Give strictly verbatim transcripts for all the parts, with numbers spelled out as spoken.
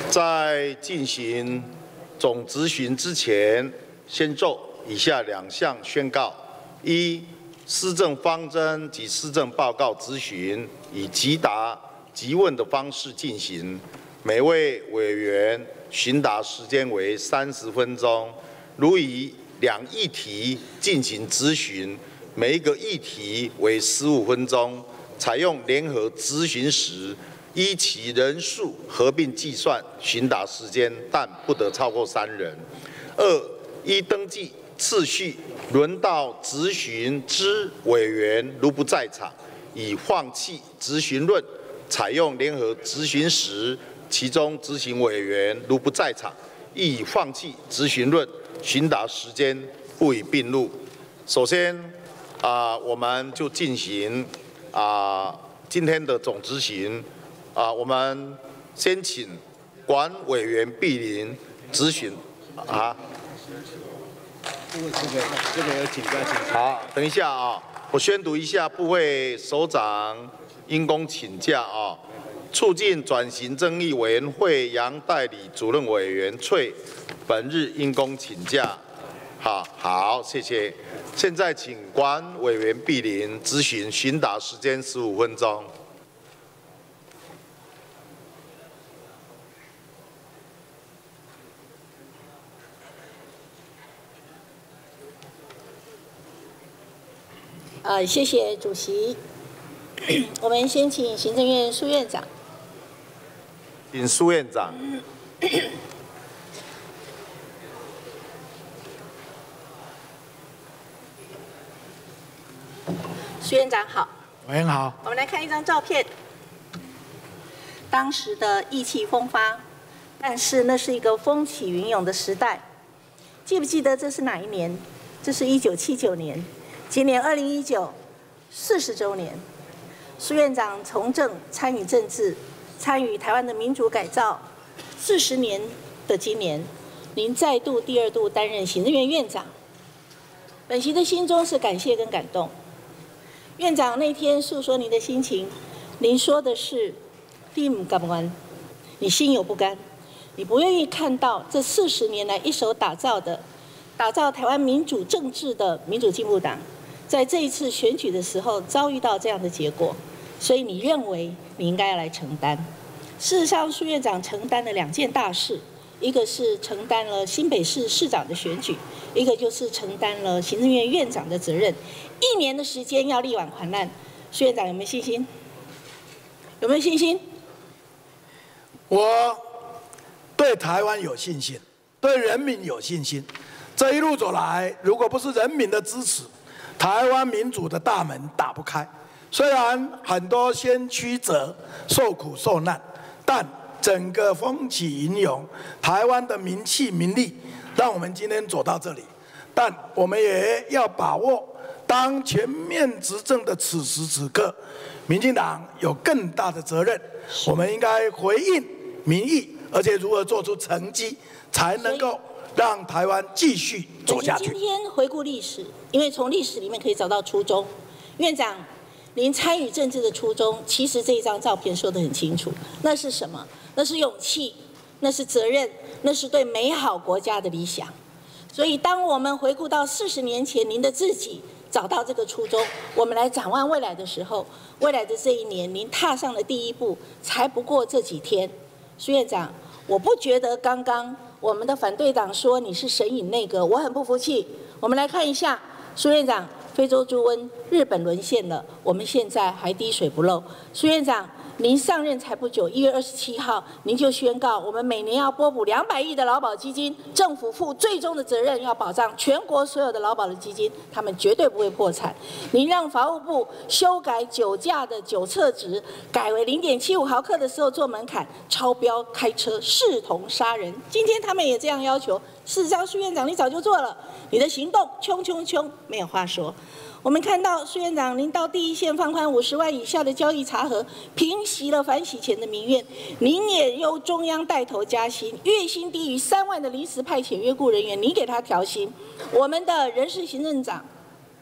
在进行总质询之前，先就以下两项宣告：一、施政方针及施政报告质询以即答即问的方式进行，每位委员询答时间为三十分钟。如以两议题进行质询，每一个议题为十五分钟，采用联合质询时，依其人数合并计算询答时间，但不得超过三人。二、依登记次序轮到质询之委员，如不在场，已放弃质询论，采用联合质询时，其中执行委员如不在场，亦已放弃质询论，询答时间不予并入。首先，啊、呃，我们就进行啊、呃、今天的总质询。啊、呃，我们先请管委员莅临质询。啊。 这个这个这个有请假请。 好，等一下啊，我宣读一下部会首长因公请假啊。促进转型正义委员会杨代理主任委员翠本日因公请假。好，好，谢谢。现在请管委员莅临质询，询答时间十五分钟。 呃，谢谢主席。我们先请行政院苏院长。 请苏院长。 苏院长好。 委员好。 我们来看一张照片，当时的意气风发，但是那是一个风起云涌的时代。记不记得这是哪一年？这是一九七九年。今年二零一九，四十周年。苏院长从政参与政治，参与台湾的民主改造，四十年的今年，您再度第二度担任行政院院长。本席的心中是感谢跟感动。院长那天诉说您的心情，您说的是“你不甘愿”，你心有不甘，你不愿意看到这四十年来一手打造的、打造台湾民主政治的民主进步党。在这一次选举的时候遭遇到这样的结果，所以你认为你应该要来承担。事实上，苏院长承担了两件大事，一个是承担了新北市市长的选举，一个就是承担了行政院院长的责任。一年的时间要力挽狂澜，苏院长有没有信心？有没有信心？ 我对台湾有信心，对人民有信心。这一路走来，如果不是人民的支持，台湾民主的大门打不开。虽然很多先驱者受苦受难，但整个风起云涌，台湾的民气民力，让我们今天走到这里。但我们也要把握当全面执政的此时此刻，民进党有更大的责任，我们应该回应民意，而且如何做出成绩，才能够让台湾继续走下去。 今天回顾历史，因为从历史里面可以找到初衷。院长，您参与政治的初衷，其实这一张照片说得很清楚，那是什么？那是勇气，那是责任，那是对美好国家的理想。所以，当我们回顾到四十年前您的自己找到这个初衷，我们来展望未来的时候，未来的这一年，您踏上的第一步，才不过这几天。苏院长，我不觉得刚刚我们的反对党说你是神隐内阁，我很不服气。我们来看一下，苏院长，非洲猪瘟，日本沦陷了，我们现在还滴水不漏。苏院长，您上任才不久，一月二十七号，您就宣告我们每年要拨补两百亿的劳保基金，政府负最终的责任，要保障全国所有的劳保的基金，他们绝对不会破产。您让法务部修改酒驾的酒测值，改为零点七五毫克的时候做门槛，超标开车视同杀人。今天他们也这样要求。事实上，苏院长你早就做了，你的行动冲冲冲，没有话说。我们看到苏院长，您到第一线放宽五十万以下的交易查核，平息了反洗钱的民怨。您也由中央带头加薪，月薪低于三万的临时派遣约雇人员，你给他调薪。我们的人事行政长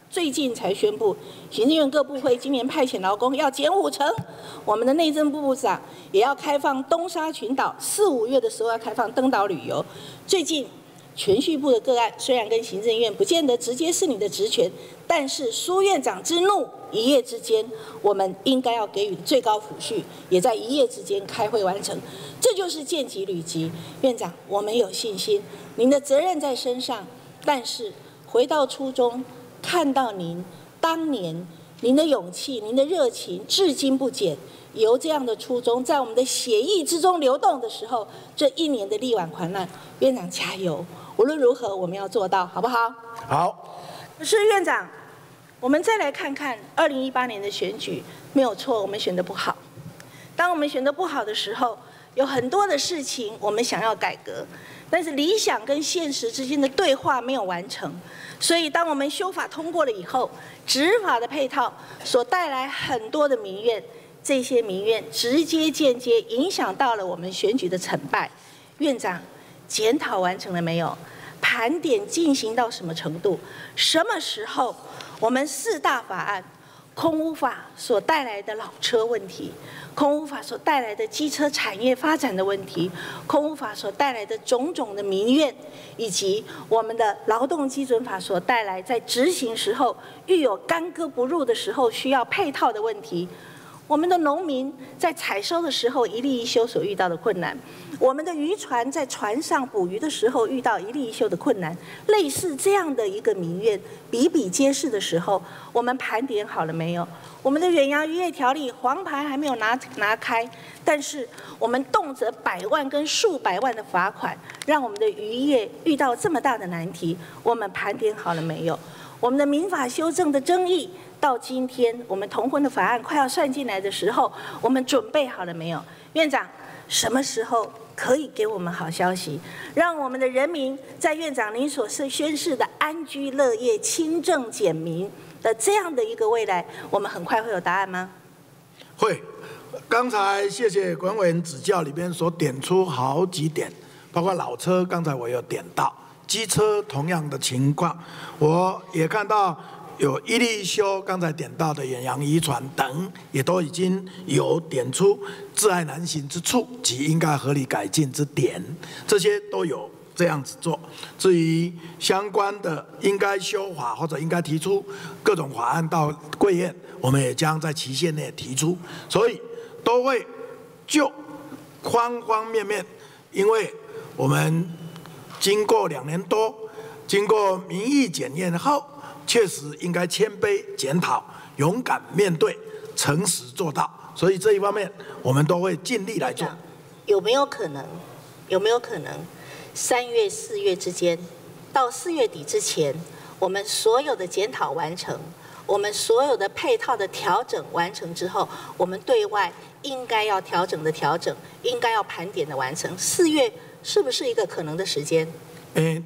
最近才宣布，行政院各部会今年派遣劳工要减五成，我们的内政部部长也要开放东沙群岛，四五月的时候要开放登岛旅游。最近铨叙部的个案虽然跟行政院不见得直接是你的职权，但是苏院长之怒一夜之间，我们应该要给予最高抚恤，也在一夜之间开会完成。这就是见机履机。院长，我们有信心，您的责任在身上，但是回到初衷，看到您当年您的勇气、您的热情至今不减，由这样的初衷在我们的血液之中流动的时候，这一年的力挽狂澜，院长加油！无论如何，我们要做到，好不好？ 好。 可是院长，我们再来看看二零一八年的选举，没有错，我们选得不好。当我们选得不好的时候，有很多的事情我们想要改革，但是理想跟现实之间的对话没有完成。所以，当我们修法通过了以后，执法的配套所带来很多的民怨，这些民怨直接间接影响到了我们选举的成败。院长，检讨完成了没有？盘点进行到什么程度？什么时候我们四大法案？空污法所带来的老车问题，空污法所带来的机车产业发展的问题，空污法所带来的种种的民怨，以及我们的劳动基准法所带来在执行时候遇有干戈不入的时候需要配套的问题，我们的农民在采收的时候一例一休所遇到的困难，我们的渔船在船上捕鱼的时候遇到一例一休的困难，类似这样的一个民怨比比皆是的时候，我们盘点好了没有？我们的远洋渔业条例黄牌还没有拿拿开，但是我们动辄百万跟数百万的罚款，让我们的渔业遇到这么大的难题，我们盘点好了没有？我们的民法修正的争议，到今天我们同婚的法案快要算进来的时候，我们准备好了没有？院长，什么时候可以给我们好消息，让我们的人民在院长您所宣示的安居乐业、清正简明的这样的一个未来，我们很快会有答案吗？ 会。刚才谢谢管委员指教，里边所点出好几点，包括老车，刚才我有点到，机车同样的情况，我也看到有一例一休，刚才点到的远洋渔船等，也都已经有点出窒碍难行之处及应该合理改进之点，这些都有这样子做。至于相关的应该修法或者应该提出各种法案到贵院，我们也将在期限内提出，所以都会就方方面面，因为我们经过两年多，经过民意检验后，确实应该谦卑检讨，勇敢面对，诚实做到。所以这一方面，我们都会尽力来做。 有没有可能？有没有可能？三月、四月之间，到四月底之前，我们所有的检讨完成，我们所有的配套的调整完成之后，我们对外应该要调整的调整，应该要盘点的完成。四月是不是一个可能的时间？ 诶，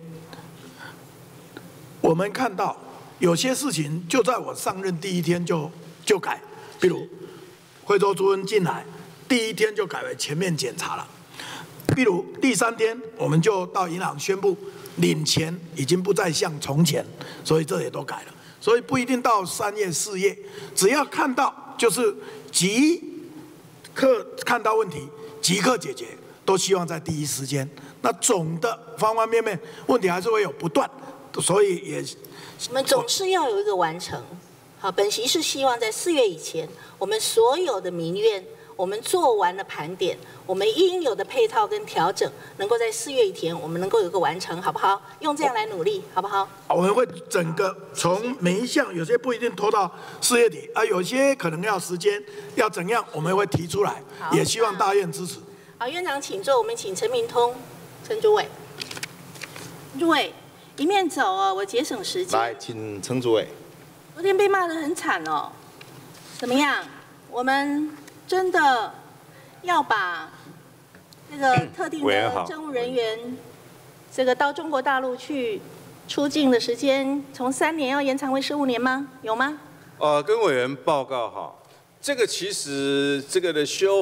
我们看到有些事情就在我上任第一天就就改，比如惠州猪瘟进来，第一天就改为全面检查了。比如第三天，我们就到银行宣布领钱已经不再像从前，所以这也都改了。所以不一定到三月四月，只要看到就是即刻看到问题，即刻解决，都希望在第一时间。那总的方方面面问题还是会有不断，所以也我们总是要有一个完成。好，本席是希望在四月以前，我们所有的民怨，我们做完了盘点，我们应有的配套跟调整，能够在四月以前，我们能够有个完成，好不好？用这样来努力，好不好？ 我们会整个从每一项，有些不一定拖到四月底，啊，有些可能要时间，要怎样，我们会提出来，也希望大院支持。 好，院长请坐，我们请陈明通、陈主委。陈主委，一面走哦，我节省时间。 来，请陈主委。 昨天被骂得很惨哦，怎么样？我们真的要把这个特定的政务人员，这个到中国大陆去出境的时间，从三年要延长为十五年吗？有吗？ 呃，跟委员报告哈，这个其实这个的修法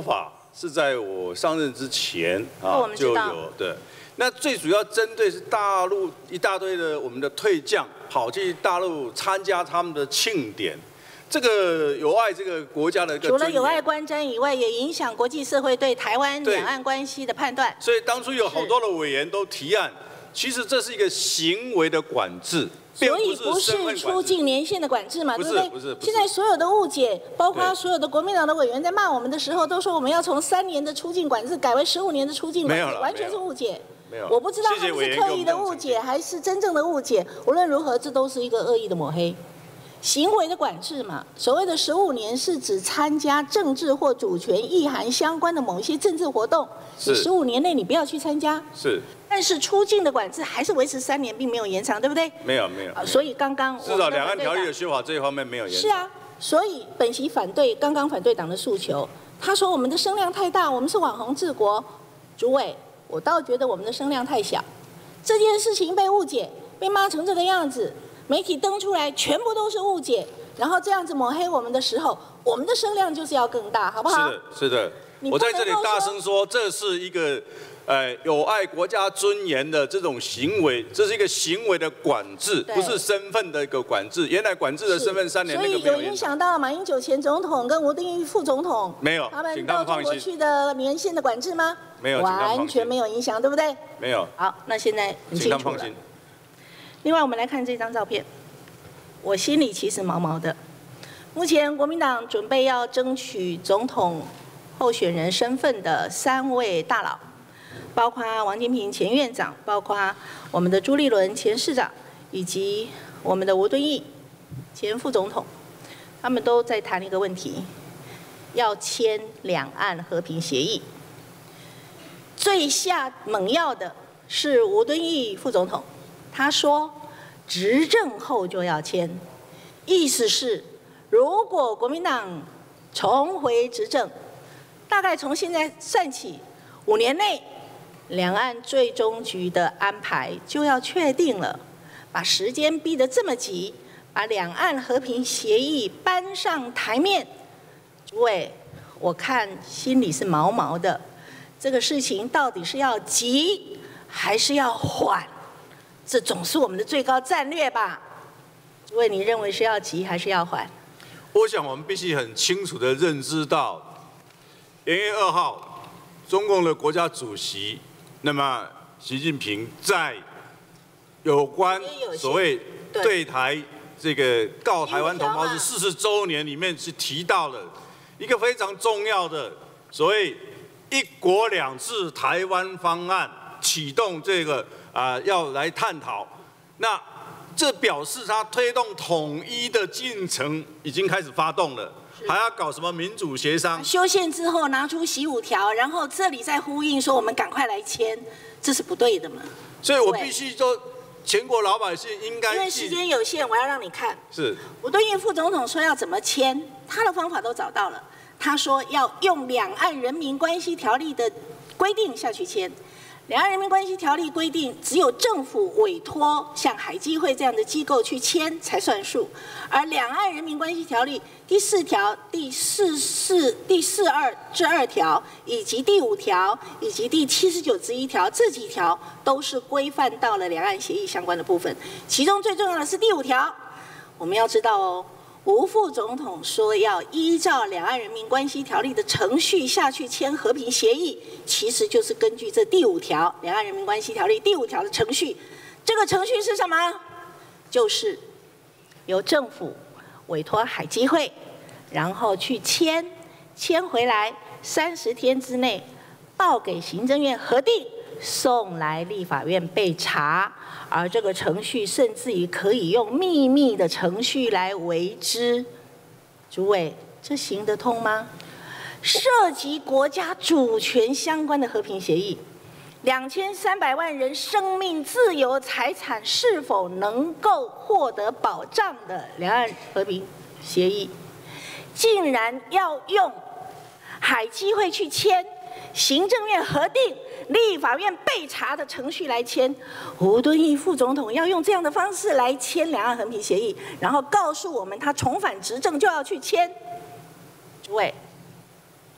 是在我上任之前啊就有的。那最主要针对是大陆一大堆的我们的退将跑去大陆参加他们的庆典，这个有碍这个国家的一个。 除了有碍观瞻以外，也影响国际社会对台湾两岸关系的判断。 所以当初有好多的委员都提案，其实这是一个行为的管制。 所以不是出境年限的管制嘛，对不对？ 不是， 现在所有的误解，包括所有的国民党的委员在骂我们的时候，都说我们要从三年的出境管制改为十五年的出境管制，完全是误解。 没有， 我不知道他们是刻意的误解还是真正的误解。无论如何，这都是一个恶意的抹黑。行为的管制嘛，所谓的十五年是指参加政治或主权意涵相关的某一些政治活动，你十五年内你不要去参加。 是。 但是出境的管制还是维持三年，并没有延长，对不对？ 没有没有。 啊，所以刚刚至少两岸条例的修法这一方面没有延长。 是啊，所以本席反对刚刚反对党的诉求。他说我们的声量太大，我们是网红治国。主委，我倒觉得我们的声量太小。这件事情被误解，被骂成这个样子，媒体登出来全部都是误解，然后这样子抹黑我们的时候，我们的声量就是要更大，好不好？ 是的，是的。我在这里大声说，这是一个。 呃，有碍国家尊严的这种行为，这是一个行为的管制，不是身份的一个管制。原来管制的身份三年那个没有。 所以有影响到马英九前总统跟吴敦义副总统， 没有， 他们到中国去的年限的管制吗？ 没有， 完全没有影响，对不对？ 没有。 好，那现在很清楚了。另外，我们来看这张照片，我心里其实毛毛的。目前国民党准备要争取总统候选人身份的三位大佬。 包括王金平前院长，包括我们的朱立伦前市长，以及我们的吴敦义前副总统，他们都在谈一个问题：要签两岸和平协议。最下猛药的是吴敦义副总统，他说执政后就要签，意思是如果国民党重回执政，大概从现在算起五年内。 两岸最终局的安排就要确定了，把时间逼得这么急，把两岸和平协议搬上台面，诸位，我看心里是毛毛的。这个事情到底是要急还是要缓？这总是我们的最高战略吧？诸位，你认为是要急还是要缓？ 我想我们必须很清楚地认知到，元月二号，中共的国家主席。 那么，习近平在有关所谓对台这个告台湾同胞是四十周年里面是提到了一个非常重要的所谓“一国两制”台湾方案，启动这个啊、呃、要来探讨。那这表示他推动统一的进程已经开始发动了。 还要搞什么民主协商？ 修宪之后拿出习五条，然后这里再呼应说我们赶快来签，这是不对的嘛？ 所以我必须说，全国老百姓应该因为时间有限，我要让你看。 是。 吴敦义副总统说要怎么签，他的方法都找到了。他说要用《两岸人民关系条例》的规定下去签。 两岸人民关系条例规定，只有政府委托像海基会这样的机构去签才算数，而两岸人民关系条例第四条、第四四、第四二至二条，以及第五条以及第七十九之一条这几条，都是规范到了两岸协议相关的部分。其中最重要的是第五条，我们要知道哦。 吴副总统说要依照《两岸人民关系条例》的程序下去签和平协议，其实就是根据这第五条《两岸人民关系条例》第五条的程序。这个程序是什么？就是由政府委托海基会，然后去签，签回来三十天之内报给行政院核定，送来立法院备查。 而这个程序甚至于可以用秘密的程序来为之，诸位，这行得通吗？涉及国家主权相关的和平协议，两千三百万人生命、自由、财产是否能够获得保障的两岸和平协议，竟然要用海基会去签，行政院核定。 立法院备查的程序来签，吴敦义副总统要用这样的方式来签两岸和平协议，然后告诉我们他重返执政就要去签。诸位，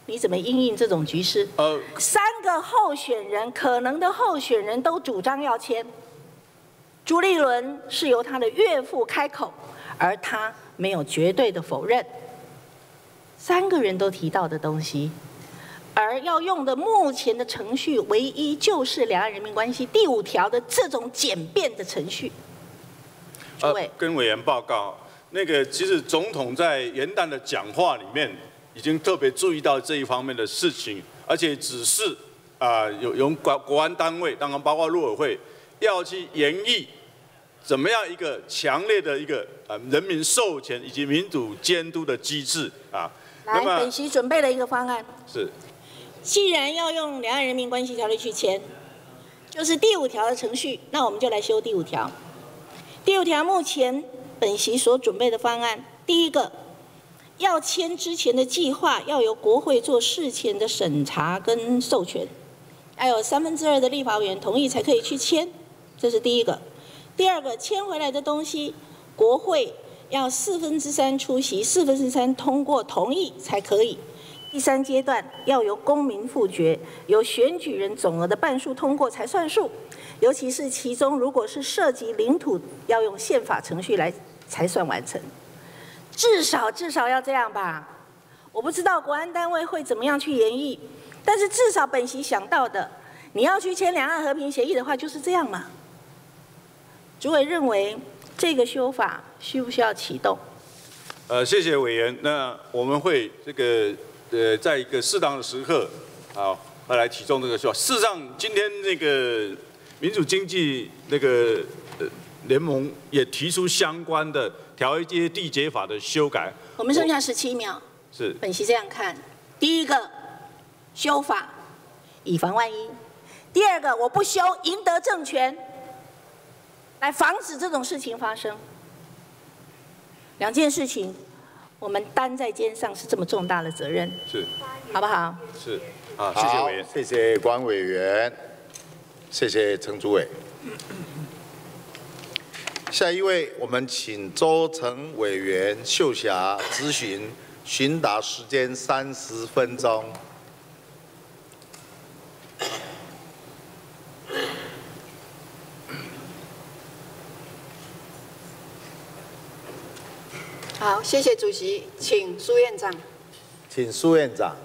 你怎么因应这种局势？ 呃， 三个候选人，可能的候选人都主张要签。朱立伦是由他的岳父开口，而他没有绝对的否认。三个人都提到的东西，而要用的目前的程序，唯一就是《两岸人民关系》第五条的这种简便的程序。诸位， 呃，跟委员报告，那个其实总统在元旦的讲话里面已经特别注意到这一方面的事情，而且指示啊、呃、有由国国安单位，当然包括陆委会，要去研议怎么样一个强烈的一个呃人民授权以及民主监督的机制啊。 来，本席准备了一个方案。 是。 既然要用《两岸人民关系条例》去签，就是第五条的程序，那我们就来修第五条。第五条目前本席所准备的方案，第一个，要签之前的计划要由国会做事前的审查跟授权，要有三分之二的立法委员同意才可以去签，这是第一个。第二个，签回来的东西，国会要四分之三出席，四分之三通过同意才可以。第三阶段要由公民复决，由选举人总额的半数通过才算数。尤其是其中如果是涉及领土，要用宪法程序来才算完成。至少至少要这样吧。我不知道国安单位会怎么样去研议，但是至少本席想到的，你要去签两岸和平协议的话，就是这样嘛。主委认为这个修法需不需要启动？ 呃，谢谢委员。那我们会这个呃，在一个适当的时刻，啊，会来启动这个修法。事实上，今天那个民主经济那个呃联盟也提出相关的条约缔结法的修改。 我们剩下十七秒。 是。 本席这样看：第一个，修法，以防万一；第二个，我不修，赢得政权。来防止这种事情发生。两件事情，我们担在肩上是这么重大的责任， 是， 好不好？ 是，啊，谢谢委员， 谢谢关委员，谢谢陈主委。下一位，我们请周成委员秀霞咨询，询答时间三十分钟。 好，谢谢主席，请苏院长。 请苏院长。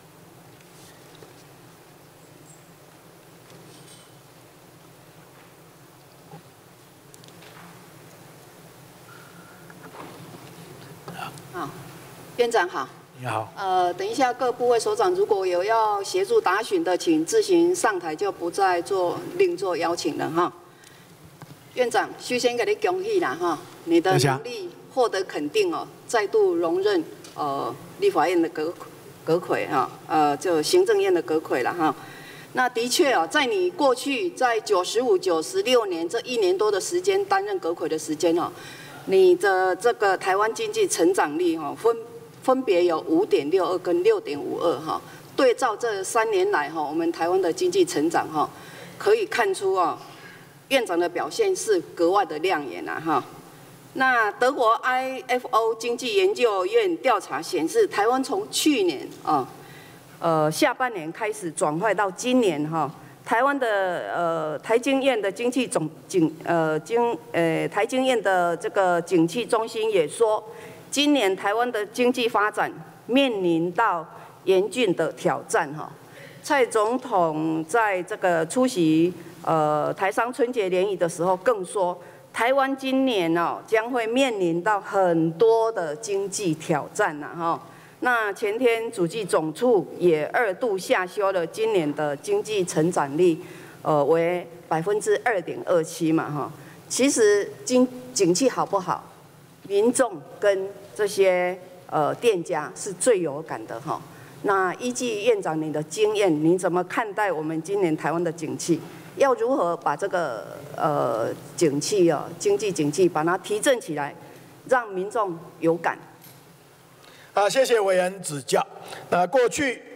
好，院长好。 你好。 呃，等一下各部位首长如果有要协助答询的，请自行上台，就不再做另做邀请了哈。院长，首先给你恭喜啦哈，你的能力获得肯定哦，再度荣任呃立法院的阁阁揆哈，呃就行政院的阁揆了哈。那的确哦，在你过去在九十五、九十六年这一年多的时间担任阁揆的时间哦，你的这个台湾经济成长率哈分分别有五点六二跟六点五二哈。对照这三年来哈，我们台湾的经济成长哈，可以看出啊。院长的表现是格外的亮眼啊哈。那德国 I F O 经济研究院调查显示，台湾从去年啊，呃下半年开始转坏到今年哈，台湾的呃台经院的经济总景呃经呃台经院的这个景气中心也说，今年台湾的经济发展面临到严峻的挑战哈。蔡总统在这个出席。呃，台商春节联谊的时候更说，台湾今年哦将会面临到很多的经济挑战呐哈。那前天主计总处也二度下修了今年的经济成长率，呃为百分之二点二七嘛哈。其实经景气好不好，民众跟这些呃店家是最有感的哈。那依据院长你的经验，你怎么看待我们今年台湾的景气？要如何把这个呃景气啊，经济景气把它提振起来，让民众有感？ 啊，谢谢委员指教。那过去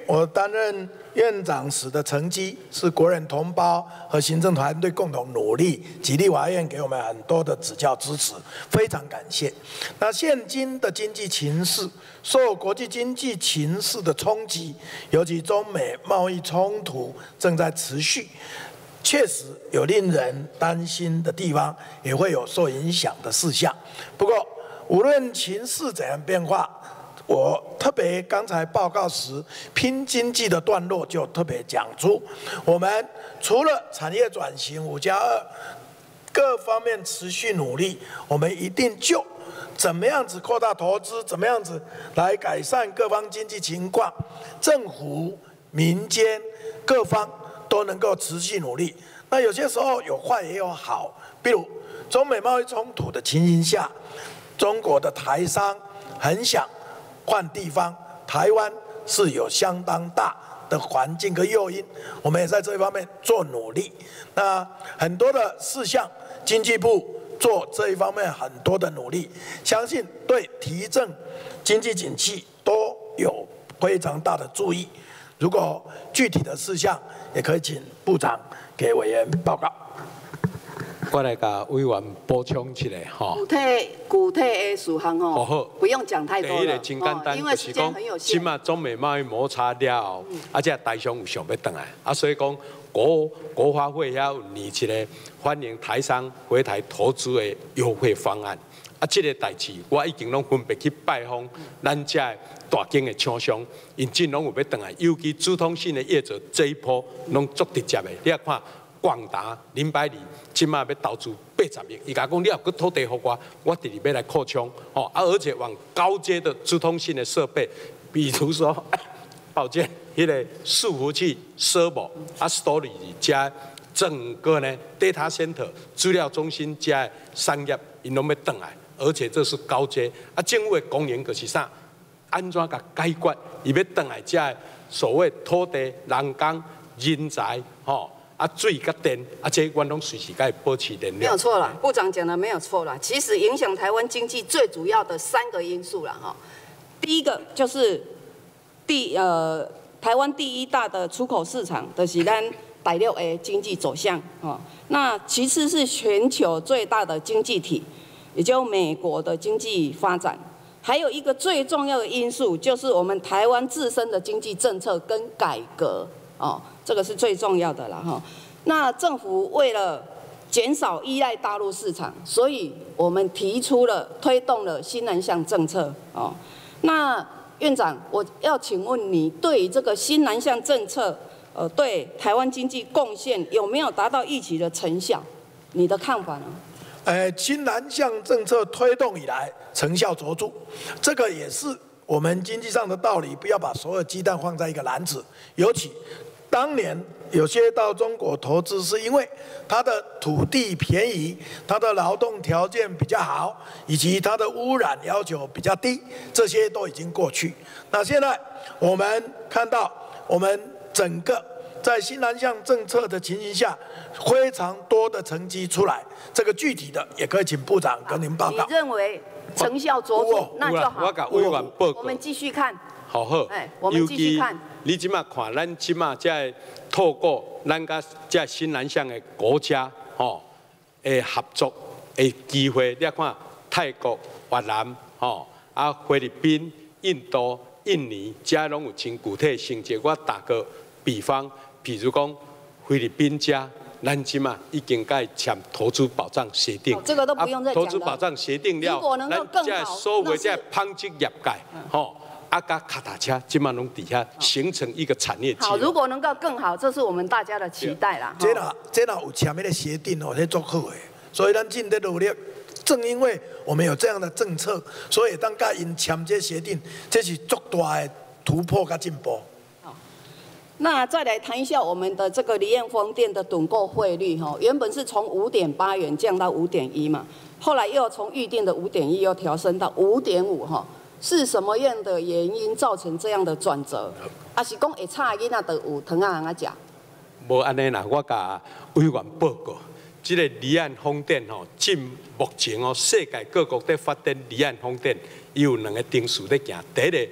我担任院长时的成绩是国人同胞和行政团队共同努力，及立法院给我们很多的指教支持，非常感谢。那现今的经济情势，受国际经济情势的冲击，尤其中美贸易冲突正在持续，确实有令人担心的地方，也会有受影响的事项。不过，无论情势怎样变化，我特别刚才报告时拼经济的段落就特别讲出，我们除了产业转型五加二各方面持续努力，我们一定就怎么样子扩大投资，怎么样子来改善各方经济情况，政府、民间各方都能够持续努力。那有些时候有坏也有好，比如中美贸易冲突的情形下，中国的台商很想换地方，台湾是有相当大的环境和诱因，我们也在这一方面做努力。那很多的事项，经济部做这一方面很多的努力，相信对提振经济景气都有非常大的注意。如果具体的事项，也可以请部长给委员报告。 我来甲委员补充一下吼。 具体具体的事项吼， 好， 不用讲太多了， 第一个真简单， 因为时间很有限。 即马中美贸易摩擦了后，啊，这台商有想要回来，啊，所以讲国国发会遐有拟一个欢迎台商回台投资的优惠方案。啊，这个代志我已经拢分别去拜访咱遮大间的厂商，因真拢有要回来，尤其主通信的业者这一波拢足直接的，你啊看。广达林百里即马要投资八十亿，伊甲讲你若搁土地互我，我直直要来扩充，吼啊，而且往高阶的资通信的设备，比如说，抱歉，迄个伺服器、server 啊 storage 加整个呢 data center 资料中心加商业，因拢要转来，而且这是高阶，啊，政府的公园就是啥，安怎甲解决？伊要转来遮所谓土地、人工、人才，吼。啊，水甲电，啊，这我拢随时该保持电量。 没有错啦，部长讲的没有错啦。其实影响台湾经济最主要的三个因素啦，哈。第一个就是第呃台湾第一大的出口市场的是咱第六个经济走向，哦。那其次是全球最大的经济体，也就美国的经济发展。还有一个最重要的因素就是我们台湾自身的经济政策跟改革，哦。这个是最重要的了哈。那政府为了减少依赖大陆市场，所以我们提出了推动了新南向政策哦。那院长，我要请问你对于这个新南向政策，呃，对台湾经济贡献有没有达到预期的成效？你的看法呢？ 呃，新南向政策推动以来，成效卓著，这个也是我们经济上的道理，不要把所有鸡蛋放在一个篮子，尤其。当年有些到中国投资，是因为它的土地便宜，它的劳动条件比较好，以及它的污染要求比较低，这些都已经过去。那现在我们看到，我们整个在新南向政策的情形下，非常多的成绩出来。这个具体的也可以请部长跟您报告。 你认为成效卓著，那就好。 我甲委员报告。 我们继续看。 好好。 哎，我们继续看。 你即马看，咱即马在透过咱甲在新南向的国家吼的合作的机会，你看泰国、越南吼啊菲律宾、印度、印尼，遮拢有真具体成绩。我打个比方，譬如讲菲律宾遮，咱即马已经甲伊签投资保障协定， 这个都不用再讲了。 投资保障协定了， 如果能够更好， 咱所谓在纺织业界吼。啊，甲脚踏车即马拢底下形成一个产业。 好，如果能够更好，这是我们大家的期待啦。 这若这若有签迄个协定哦，这足好诶。所以咱尽在努力。正因为我们有这样的政策，所以当甲因签这协定，这是足大的突破甲进步。 好，那再来谈一下我们的这个离岸风电的趸购汇率哈，原本是从五点八元降到五点一嘛，后来又从预定的五点一又调升到五点五哈。是什么样的原因造成这样的转折？还是讲会差囡仔就有糖仔通食？ 无安尼啦，我甲委员报告，即、这个离岸风电吼，近目前哦，世界各国在发展离岸风电，伊有两个定数在行。第一个，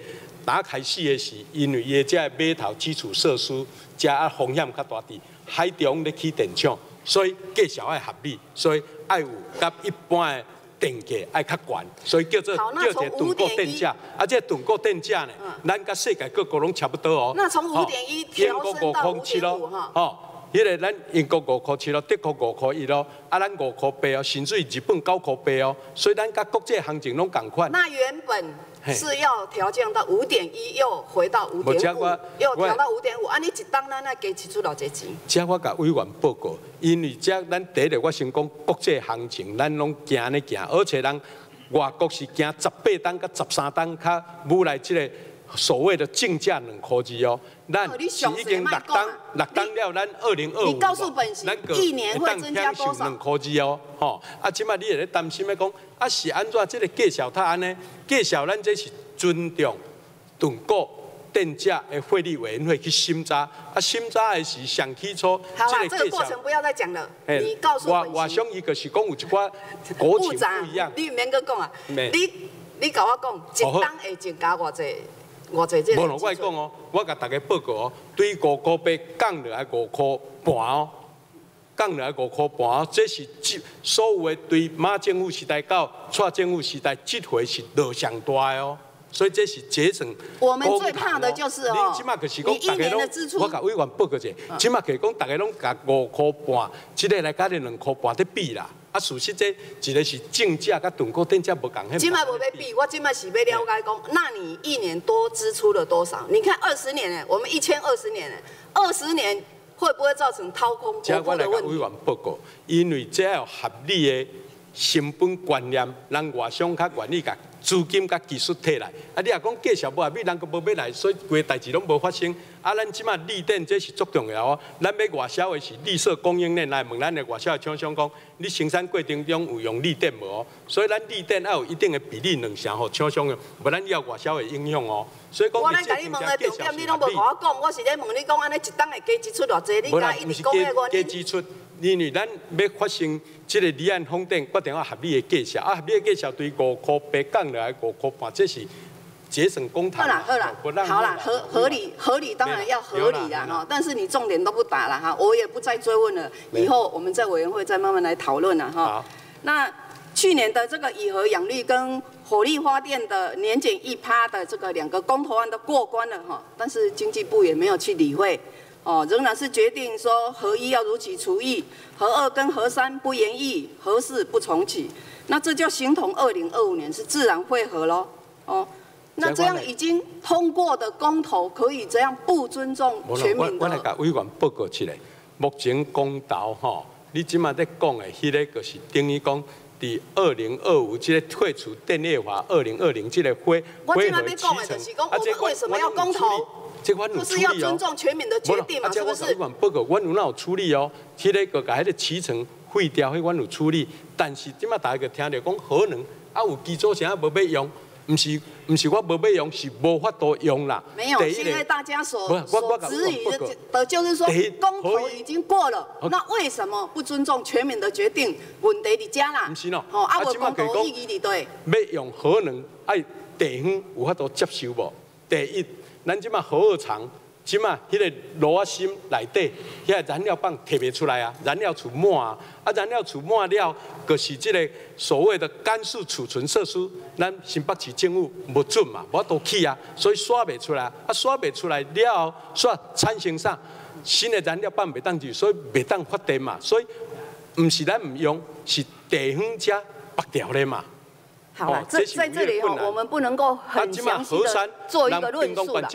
打开始的是，因为伊这码头基础设施加啊风险较大啲，海中咧起电厂，所以价钱爱合理，所以爱有甲一般的电价爱较悬，所以叫做叫做盾构电价。啊，这盾构电价呢，咱甲世界各国拢差不多哦。 那从五点一调升到五点五哈。 哦，迄个咱英国五块七咯，德国五块一咯，啊，咱五块八哦，甚至日本九块八哦，所以咱甲国际行情拢共款。 那原本是要调降到五点一，又回到五点五，又调到五点五，啊，你一当咱那加提出偌济钱？ 这我甲委员报告，因为这咱第一个我先讲国际行情，咱拢行咧行，而且咱外国是行十八档甲十三档，较武来这个所谓的竞价两块二哦，咱是已经六档六档了，咱二零二五， 你告诉本席，一年会增加多少？ 两块二哦，吼，啊，即摆你会咧担心要讲，啊是安怎这个计小他安尼？计小咱这是尊重盾构电价的费率委员会去审查，啊审查的是上起初好了，这个过程不要再讲了，你告诉我我想伊就是讲有一寡国情不一样。 你免搁讲啊，你你甲我讲，一档会增加偌济？偌济这个？ 无咯，我讲哦，我甲大家报告哦，对五块八降落来五块半哦。降落来五块半哦，这是所有的对马政府时代到蔡政府时代，这回是落上大的哦。所以这是节省。 我们最怕的就是哦，你一年的支出。 我甲委员报告者，即马就是讲大家拢甲五块半，即个来甲你两块半在比啦。啊，事实这一个是正价甲盾构电价无共。 即马无要比，我即马是要了解讲，那你一年多支出了多少？你看二十年呢，我们一千二十年呢，二十年。会不会造成掏空国库的问题？ 委员报告，因为这要合理的成本观念，让外商较愿意甲资金甲技术摕来。啊，你若讲介绍无合理，人佫无要来，所以规代志拢无发生。啊，咱即马绿电这是足重要哦。咱要外销的是绿色供应链来问咱的外销的厂商讲，你生产过程中有用绿电无？哦，所以咱绿电要有一定的比例两成互厂商用，无咱要外销的影响哦。所以讲， 我咧甲你问的重点，你拢无甲我讲，我是咧问你讲安尼一档会加支出偌济？你甲一直讲的原因。 加支出，因为咱要发生这个离岸风电，决定要合理的计价，啊，合理的计价对五块八降落来五块半，这是。节省公帑。 好啦，好啦，好啦，合合理合理当然要合理啦哈，但是你重点都不打了哈，我也不再追问了，以后我们在委员会再慢慢来讨论了哈。那去年的这个以核养绿跟火力发电的年减一趴的这个两个公投案都过关了哈，但是经济部也没有去理会。哦，仍然是决定说核一要如期除役，核二跟核三不延役，核四不重启，那这就形同二零二五年是自然会核咯。哦。那这样已经通过的公投，可以这样不尊重全民的？ 我来甲委员报告起来，目前公投吼，你即马在讲的，迄个就是等于讲，伫二零二五这个退出电业法，二零二零这个会会合期程， 啊，这为什么要公投？就是要尊重全民的决定嘛，是不是？ 委员报告，阮有哪有处理哦？迄个个甲迄个期程废掉，迄阮有处理，但是即马大家个听着讲核能啊有基础啥无要用。唔是，唔是我无要用，是无法度用啦。 没有，现在大家所所质疑的，的就是说，公投已经过了，那为什么不尊重全民的决定？问题伫遮啦。 唔是咯， 哦，啊，无公投意义伫对。 要用核能，爱地方有法度接受无？第一，咱即马核二厂，即马迄个螺芯内底，遐燃料棒摕袂出来啊，燃料储满啊，啊，燃料储满了，就是即个所谓的干式储存设施，咱新北市政府无准嘛，无都起啊，所以刷袂出来，啊，刷袂出来了后，刷产生啥？新的燃料棒袂当入，所以袂当发电嘛，所以唔是咱唔用，是地方遮拔掉咧嘛。 好了，这在这里哈，我们不能够很详细的做一个论述了。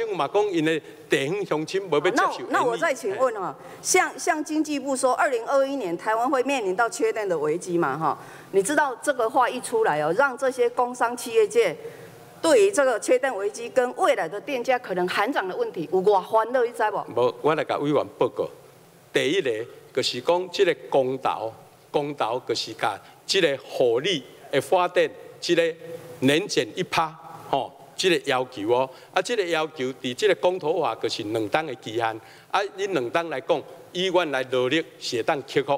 那那我再请问哈，像像经济部说，二零二一年台湾会面临到缺电的危机嘛哈？你知道这个话一出来哦，让这些工商企业界对于这个缺电危机跟未来的电价可能喊涨的问题，有偌欢乐，你知无？ 无，我来甲委员报告。第一个就是讲，这个公投，公投就是甲这个火力的发电。这个年减一趴，吼，这个要求哦，啊，这个要求伫这个公投法就是两档的期限，啊，你两档来讲，以愿来努力，是当克服。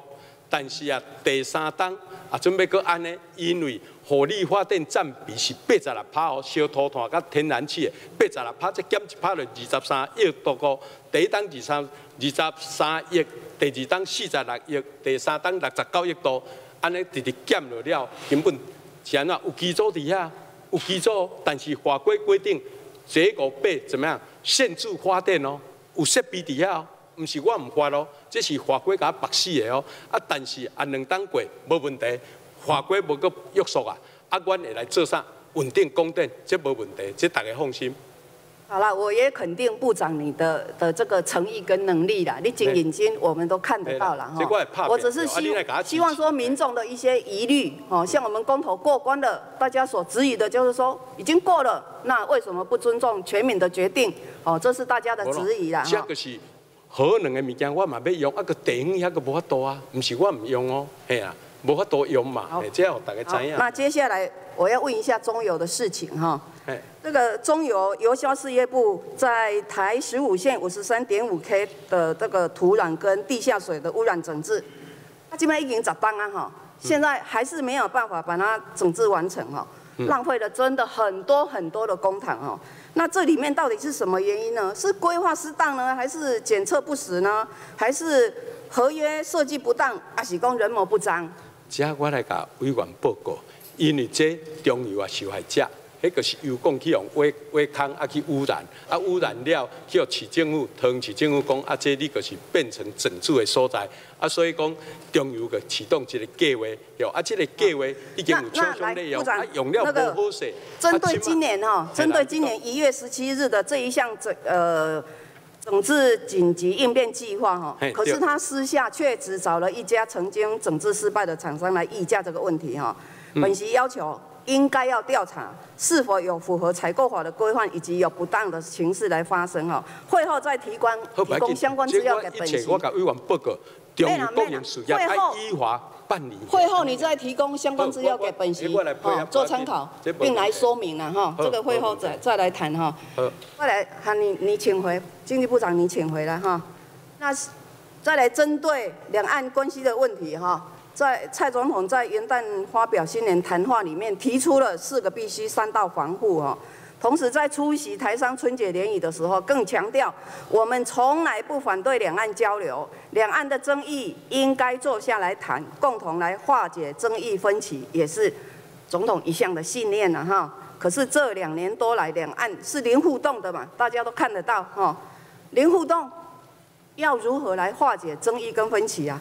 但是啊，第三档啊，准备搁安尼，因为火力发电占比是八十六趴哦，烧土炭甲天然气的八十六趴，再减一趴就二十三亿多个。第一档二三二十三亿，第二档四十六亿，第三档六十九亿多，安尼直直减落了，根本是安怎？有基础伫遐，有基础，但是法规规定，这个八怎么样？限制发电哦，有设备伫遐哦。 唔是我唔发咯，这是法规甲绑死的哦。啊，但是啊两档过无问题，法规无个约束啊。啊，阮会来做啥？稳定供电，这无问题，这大家放心。 好了，我也肯定部长你的的这个诚意跟能力啦，你真认真，我们都看得到了哈。我只是希希望说民众的一些疑虑哦，像我们公投过关了，大家所质疑的就是说已经过了，那为什么不尊重全民的决定？哦，这是大家的质疑啦。 这个是。 核能的物件我嘛要用，啊个地方遐个无法度啊，唔是我唔用哦，嘿啊，无法度用嘛，这要大家知影。 那接下来我要问一下中油的事情哈，这个中油油销事业部在台十五线五十三点五 K 的这个土壤跟地下水的污染整治，它基本上已经十档啊哈，现在还是没有办法把它整治完成哈，浪费了真的很多很多的公帑哦。 那这里面到底是什么原因呢？是规划失当呢，还是检测不实呢？还是合约设计不当，还是讲人谋不彰？ 这我来甲委员报告，因为这中油啊受害者，迄个是油管去用挖挖空啊去污染，啊污染了去互市政府，同市政府讲啊，这你就是变成整治的所在，啊所以讲中油个启动一个计划，哟啊这个计划已经有厂商内用，啊用了无好势。 针对今年哈，针对今年一月十七日的这一项整呃整治紧急应变计划哈，可是他私下却只找了一家曾经整治失败的厂商来议价这个问题哈。本席要求。 应该要调查是否有符合采购法的规范，以及有不当的情势来发生哈。会后再提供提供相关资料给本席。 我甲委员报告，中油供应事业要依法办理。 会后你再提供相关资料给本席，哦，做参考，并来说明了哈。这个会后再再来谈哈。再来，哈，你你请回经济部长，你请回来哈。那再来针对两岸关系的问题哈。 在蔡总统在元旦发表新年谈话里面提出了四个必须、三道防护哦。同时在出席台商春节联谊的时候，更强调我们从来不反对两岸交流，两岸的争议应该坐下来谈，共同来化解争议分歧，也是总统一向的信念了哈。可是这两年多来，两岸是零互动的嘛，大家都看得到哈，零互动要如何来化解争议跟分歧啊？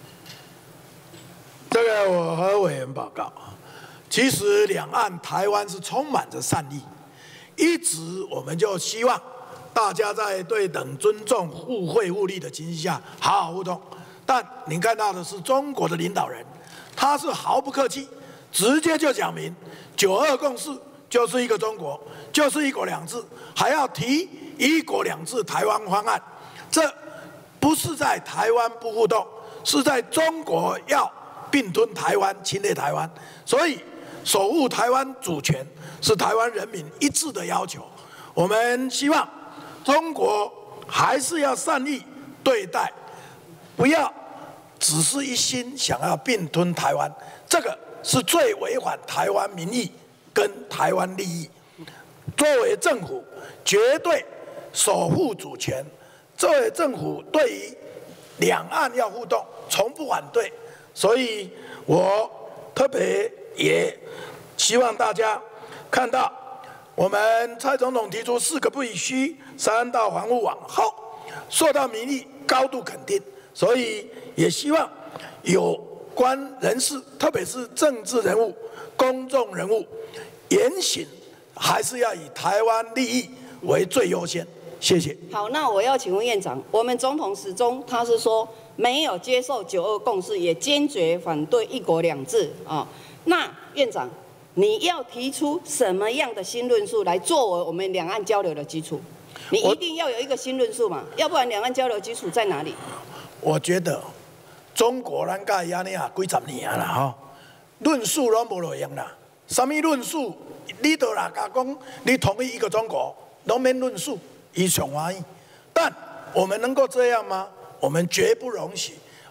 这个我和委员报告，其实两岸台湾是充满着善意，一直我们就希望大家在对等、尊重、互惠互利的情形下好好互动。但您看到的是中国的领导人，他是毫不客气，直接就讲明九二共识就是一个中国，就是一国两制，还要提一国两制台湾方案。这不是在台湾不互动，是在中国要 并吞台湾、侵略台湾，所以守护台湾主权是台湾人民一致的要求。我们希望中国还是要善意对待，不要只是一心想要并吞台湾，这个是最违反台湾民意跟台湾利益。作为政府，绝对守护主权；作为政府，对于两岸要互动，从不反对。 所以，我特别也希望大家看到，我们蔡总统提出四个必须、三道防护网后，受到民意高度肯定。所以，也希望有关人士，特别是政治人物、公众人物，言行还是要以台湾利益为最优先。谢谢。 好，那我要请问院长，我们总统始终他是说。 没有接受九二共识，也坚决反对一国两制啊、哦。那院长，你要提出什么样的新论述来作为我们两岸交流的基础？你一定要有一个新论述嘛，要不然两岸交流基础在哪里？ 我觉得中国咱甲伊安尼啊几十年啦吼，论述拢无路用啦。什么论述？你都啦甲讲你同意一个中国，拢免论述，伊上欢喜。但我们能够这样吗？ 我们绝不容许，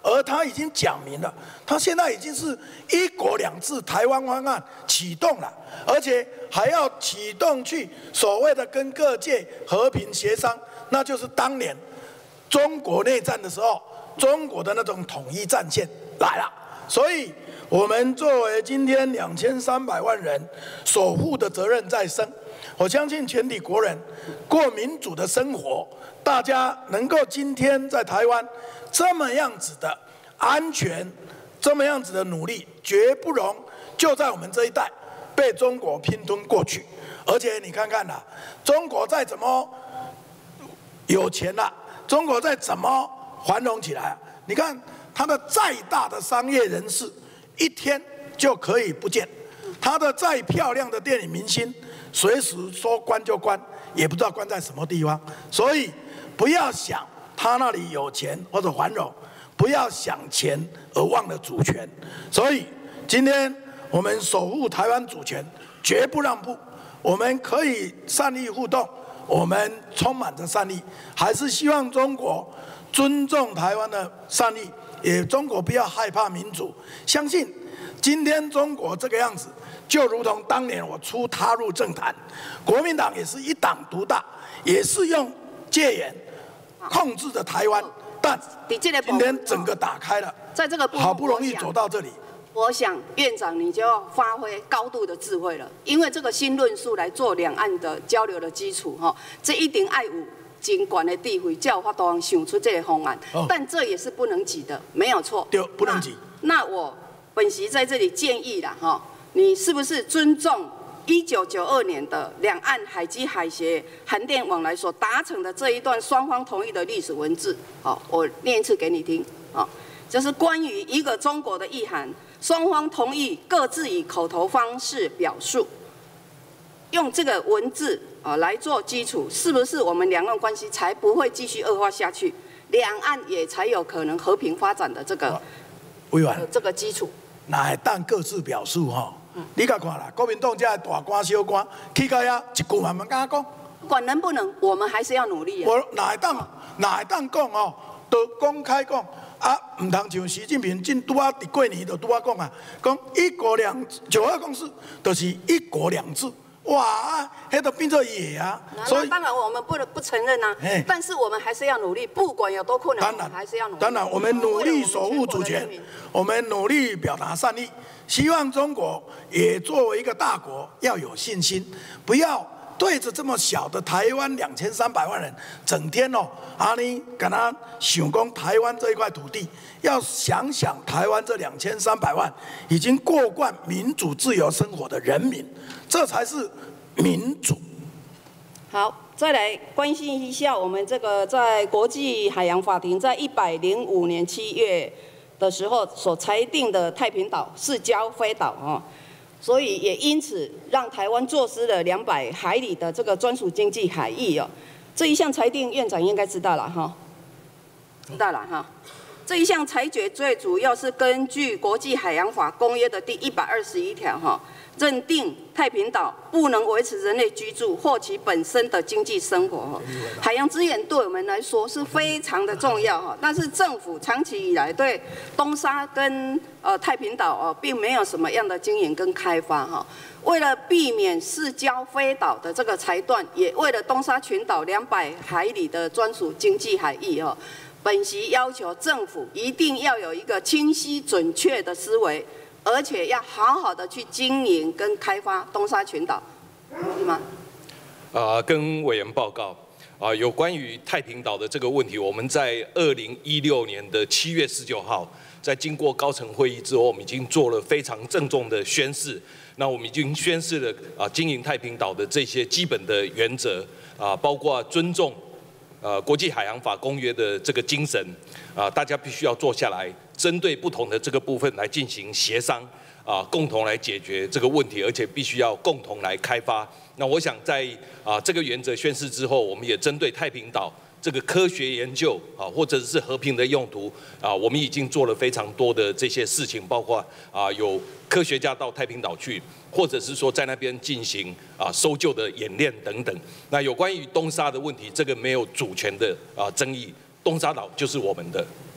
而他已经讲明了，他现在已经是一国两制台湾方案启动了，而且还要启动去所谓的跟各界和平协商，那就是当年中国内战的时候，中国的那种统一战线来了。所以，我们作为今天两千三百万人守护的责任在身。我相信全体国人过民主的生活，大家能够今天在台湾这么样子的安全，这么样子的努力，绝不容就在我们这一代被中国拼吞过去。而且你看看呐、啊，中国再怎么有钱啦、啊，中国再怎么繁荣起来、啊，你看它的再大的商业人士，一天就可以不见；它的再漂亮的电影明星，随时说关就关，也不知道关在什么地方。所以不要想他那里有钱或者繁荣，不要想钱而忘了主权。所以今天我们守护台湾主权，绝不让步。我们可以善意互动，我们充满着善意，还是希望中国尊重台湾的善意，也中国不要害怕民主。相信今天中国这个样子，就如同当年我初踏入政坛，国民党也是一党独大，也是用戒严控制着台湾，但今天整个打开了， 在这个部分好不容易走到这里。 我想院长你就要发挥高度的智慧了，因为这个新论述来做两岸的交流的基础哈，这一定爱有真悬的智慧，才有法度想出这个方案。哦、但这也是不能急的，没有错。 对，不能急。 那, 那我本席在这里建议啦哈，你是不是尊重一九九二年的两岸海基海协函电往来所达成的这一段双方同意的历史文字？好，我念一次给你听啊，就是关于一个中国的意涵。双方同意各自以口头方式表述，用这个文字啊来做基础，是不是我们两岸关系才不会继续恶化下去？两岸也才有可能和平发展的这个委员、 呃、这个基础。 那会当各自表述哈？嗯、你甲看啦，国民党这大官小官去到遐一句嘛唔敢讲。 不管能不能，我们还是要努力啊。 我哪会当哪会当讲哦？都公开讲。啊，唔通像习近平正拄啊伫过年就拄啊讲啊，讲一国两九二共识，就是一国两制。哇，迄都变做野啊！ 所以当然我们不能不承认啊，但是我们还是要努力，不管有多困难，我们还是要努力。 当然，我们努力守护主权，我们努力表达善意，希望中国也作为一个大国要有信心，不要对着这么小的台湾两千三百万人，整天哦，啊你跟他想讲台湾这一块土地，要想想台湾这两千三百万已经过惯民主自由生活的人民，这才是民主。 好，再来关心一下我们这个在国际海洋法庭在一百零五年七月的时候所裁定的太平岛是礁非岛哦。所以也因此让台湾错失了两百海里的这个专属经济海域哦。这一项裁定，院长应该知道了哈，知道了哈。这一项裁决最主要是根据国际海洋法公约的第一百二十一条哈，认定太平岛不能维持人类居住或其本身的经济生活哈。海洋资源对我们来说是非常的重要哈，但是政府长期以来对东沙跟呃太平岛哦并没有什么样的经营跟开发哈。为了避免是礁非岛的这个裁断，也为了东沙群岛两百海里的专属经济海域哈。本席要求政府一定要有一个清晰准确的思维，而且要好好的去经营跟开发东沙群岛，是吗？ 啊、呃，跟委员报告啊、呃，有关于太平岛的这个问题，我们在二零一六年的七月十九号，在经过高层会议之后，我们已经做了非常郑重的宣誓。那我们已经宣誓了啊、呃，经营太平岛的这些基本的原则啊、呃，包括尊重。呃，国际海洋法公约的这个精神，啊、呃，大家必须要坐下来，针对不同的这个部分来进行协商，啊、呃，共同来解决这个问题，而且必须要共同来开发。那我想在啊、呃、这个原则宣示之后，我们也针对太平岛这个科学研究啊，或者是和平的用途啊，我们已经做了非常多的这些事情，包括啊有科学家到太平岛去，或者是说在那边进行啊搜救的演练等等。那有关于东沙的问题，这个没有主权的啊争议，东沙岛就是我们的。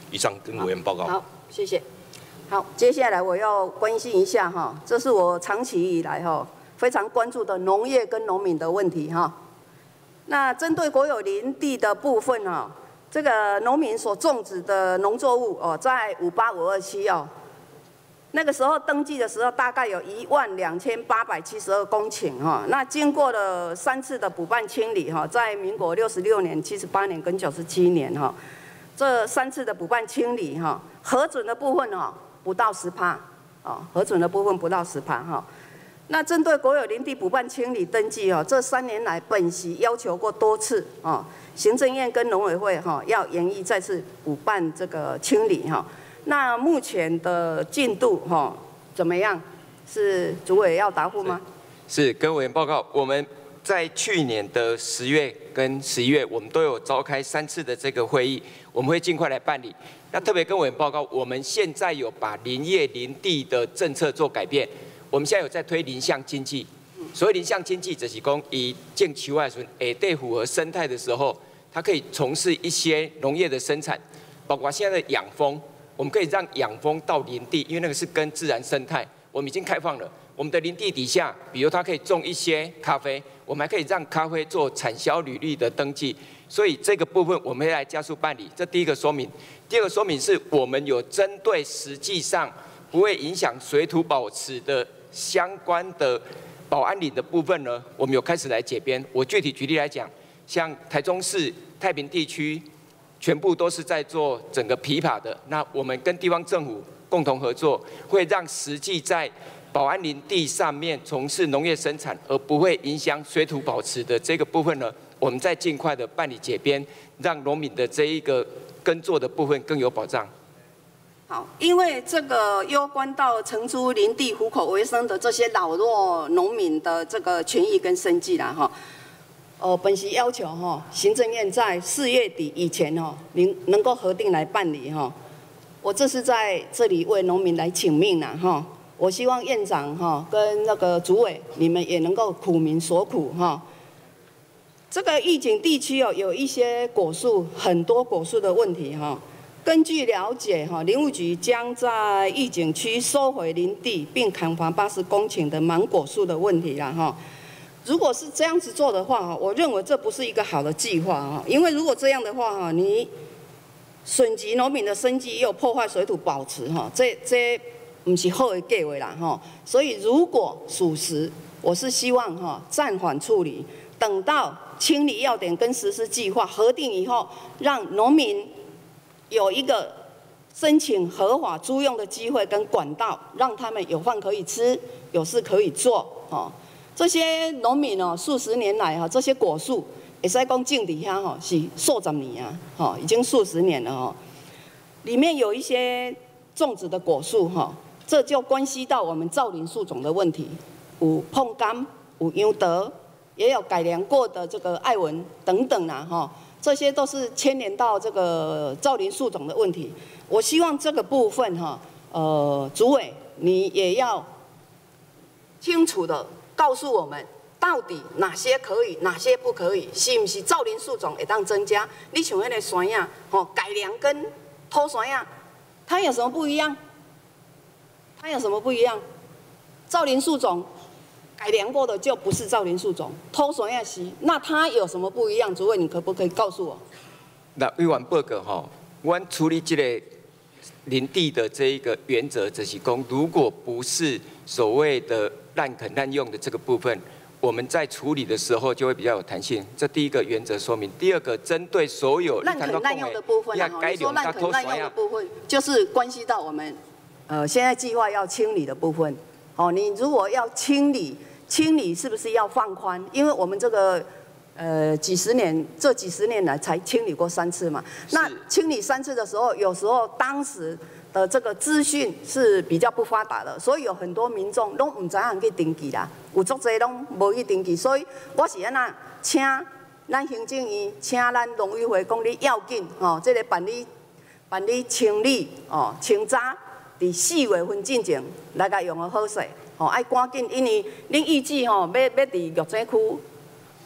以上跟委员报告。 好，谢谢。好，接下来我要关心一下哈，这是我长期以来哈非常关注的农业跟农民的问题哈。那针对国有林地的部分哈，这个农民所种植的农作物哦，在五八五二七哦，那个时候登记的时候大概有一万两千八百七十二公顷哈。那经过了三次的补办清理哈，在民国六十六年、七十八年跟九十七年哈，这三次的补办清理哈，核准的部分哈。不到十趴，哦，核准的部分不到十趴哈。那针对国有林地补办清理登记哦，这三年来本席要求过多次哦，行政院跟农委会哈要研议再次补办这个清理哈。那目前的进度哈怎么样？是主委要答复吗？ 是，跟委员报告，我们在去年的十月跟十一月，我们都有召开三次的这个会议，我们会尽快来办理。那特别跟委员报告，我们现在有把林业林地的政策做改变，我们现在有在推林项经济。所谓林项经济，就是讲以建球外村诶对符合生态的时候，它可以从事一些农业的生产，包括现在的养蜂，我们可以让养蜂到林地，因为那个是跟自然生态，我们已经开放了。我们的林地底下，比如它可以种一些咖啡，我们还可以让咖啡做产销履历的登记。所以这个部分我们会来加速办理，这第一个说明。第二个说明是我们有针对实际上不会影响水土保持的相关的保安林的部分呢，我们有开始来解编。我具体举例来讲，像台中市太平地区，全部都是在做整个枇杷的，那我们跟地方政府共同合作，会让实际在保安林地上面从事农业生产而不会影响水土保持的这个部分呢，我们再尽快的办理解编，让农民的这一个耕作的部分更有保障。 好，因为这个攸关到承租林地糊口为生的这些老弱农民的这个权益跟生计啦哈。哦，本席要求哈，行政院在四月底以前哈，能能够核定来办理哈。我这是在这里为农民来请命啦哈。我希望院长哈跟那个主委，你们也能够苦民所苦哈。这个预警地区哦，有一些果树，很多果树的问题哈。根据了解哈，林务局将在预警区收回林地，并砍伐八十公顷的芒果树的问题啦哈。如果是这样子做的话，我认为这不是一个好的计划哈，因为如果这样的话哈，你损及农民的生计，又破坏水土保持哈，这这不是好的计划啦哈。所以如果属实，我是希望哈暂缓处理，等到清理要点跟实施计划核定以后，让农民有一个申请合法租用的机会跟管道，让他们有饭可以吃，有事可以做哦。这些农民哦，数十年来哈，这些果树，会使讲种伫遐吼是数十年啊，吼已经数十年了哦。里面有一些种植的果树哈，这就关系到我们造林树种的问题，有碰柑，有杨德，也有改良过的这个艾文等等啦哈，这些都是牵连到这个造林树种的问题。我希望这个部分哈，呃，主委你也要清楚的告诉我们，到底哪些可以，哪些不可以，是不是造林树种会当增加？你像那个山呀，吼改良跟偷山呀，它有什么不一样？它有什么不一样？造林树种改良过的就不是造林树种，偷山呀是，那它有什么不一样？主委，你可不可以告诉我？ 那委员报告哈，我处理这个林地的这一个原则，就是讲，如果不是所谓的滥垦滥用的这个部分，我们在处理的时候就会比较有弹性。这第一个原则说明。第二个，针对所有滥垦滥用的部分啊，你说滥垦滥用的部分，就是关系到我们呃现在计划要清理的部分。哦，你如果要清理，清理是不是要放宽？因为我们这个呃几十年，这几十年来才清理过三次嘛。那清理三次的时候，有时候当时的这个资讯是比较不发达的，所以有很多民众拢唔知影去登记啦，有足侪拢无去登记，所以我是安那请咱行政院，请咱农委会讲你要紧吼，这个办理办理清理哦，清查伫四月份之前来甲用个好势，吼爱赶紧，因为恁预计吼要要伫玉井区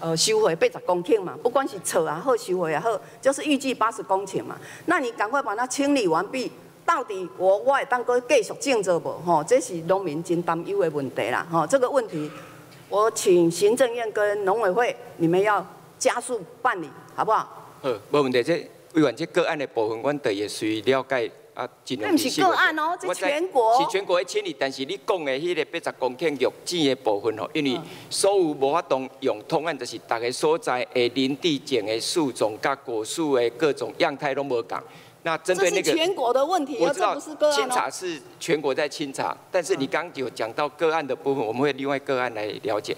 呃收回八十公顷嘛，不管是扯也好，收回也好，就是预计八十公顷嘛。那你赶快把它清理完毕，到底我我会当搁继续种植无？吼，这是农民真担忧的问题啦。吼，这个问题我请行政院跟农委会，你们要加速办理，好不好？ 好，无问题。这委员这个案的部分，阮就会随了解。 啊，尽量那不是个案哦，这全国是全国的清理，但是你讲的迄个八十公顷玉井的部分吼，因为所有无法当用通案，就是逐个所在的林地种的树种、甲果树的各种样态拢无共。那针对那个， 这是全国的问题， 我知道这不是个案哦。 清查是全国在清查，但是你刚刚有讲到个案的部分，我们会另外个案来了解。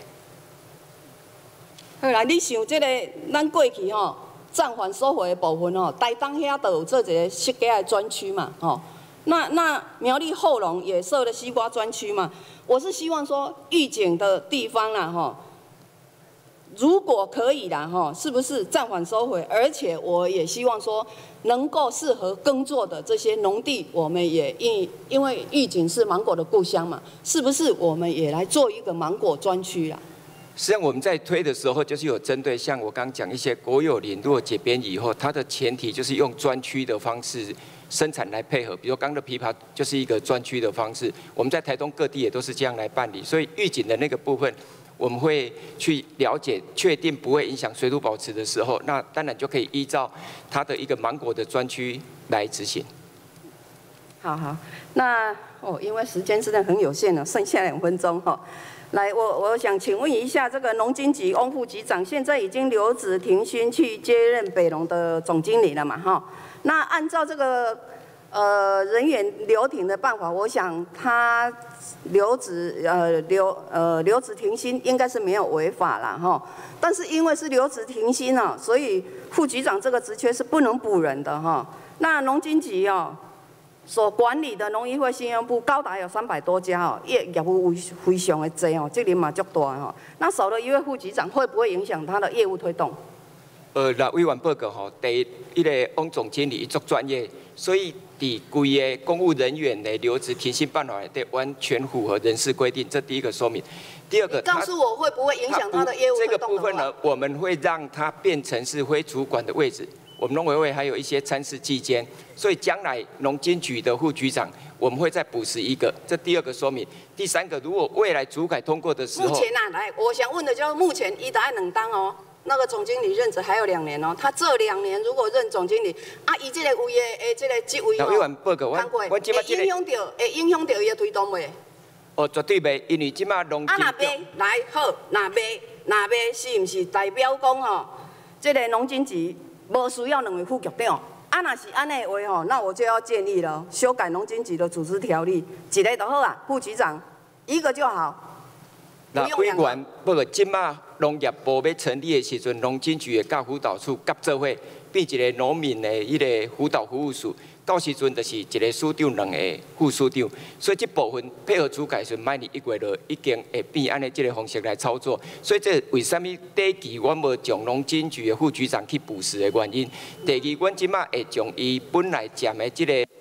好啦，你想这个咱过去吼。 暂缓收回的部分哦，台东遐都有做一个西瓜的专区嘛，哦，那那苗栗后龙也设了西瓜专区嘛。我是希望说预警的地方啦，哈，如果可以啦，哈，是不是暂缓收回？而且我也希望说，能够适合耕作的这些农地，我们也因因为玉井是芒果的故乡嘛，是不是我们也来做一个芒果专区啦？ 实际上我们在推的时候，就是有针对像我刚刚讲一些国有林，如果解编以后，它的前提就是用专区的方式生产来配合。比如刚刚的枇杷就是一个专区的方式，我们在台东各地也都是这样来办理。所以预警的那个部分，我们会去了解，确定不会影响水土保持的时候，那当然就可以依照它的一个芒果的专区来执行。 好好，那哦，因为时间真的很有限了，剩下两分钟哈。 来，我我想请问一下，这个农经局翁副局长现在已经留职停薪去接任北农的总经理了嘛？哈，那按照这个呃人员留停的办法，我想他留职呃留呃留职停薪应该是没有违法啦哈。但是因为是留职停薪啊，所以副局长这个职缺是不能补人的哈。那农经局哦。 所管理的农渔会信用部高达有三百多家哦，业业务非常的多哦，这里嘛足大哦。那少了一位副局长，会不会影响他的业务推动？ 呃，那委员报告吼，第一，一个翁总经理足专业，所以伫规个公务人员的留职停薪办法内底完全符合人事规定，这第一个说明。第二个， 你告诉我会不会影响他的业务推动？ 这个部分呢，我们会让它变成是非主管的位置。 我们农委会还有一些参事计监，所以将来农经局的副局长，我们会再补实一个。这第二个说明。第三个，如果未来主改通过的时候， 目前啊，来，我想问的就是目前一打两当哦，那个总经理任职还有两年哦，他这两年如果任总经理，啊，伊这个位的诶，这个职位哦， 委员报告，我我即摆会影响到，会影响到伊的推动未？ 哦，绝对袂，因为即摆农经啊，若袂来好，若袂若袂是毋是代表讲吼，这个农经局？ 无需要两位副局长，啊，若是安尼的话吼，那我就要建议了，修改农经局的组织条例，一个就好啊，副局长一个就好。 那委员报告，即马农业部要成立的时阵，农经局会甲辅导处合做伙，变一个农民的迄个辅导服务处。 到时阵就是一个署长，两个副署长，所以这部分配合主改时，明年一月就已经会变安尼这个方式来操作。所以这为什么第一期我无将农经局的副局长去补实的原因？第二，阮即马会将伊本来占的这个。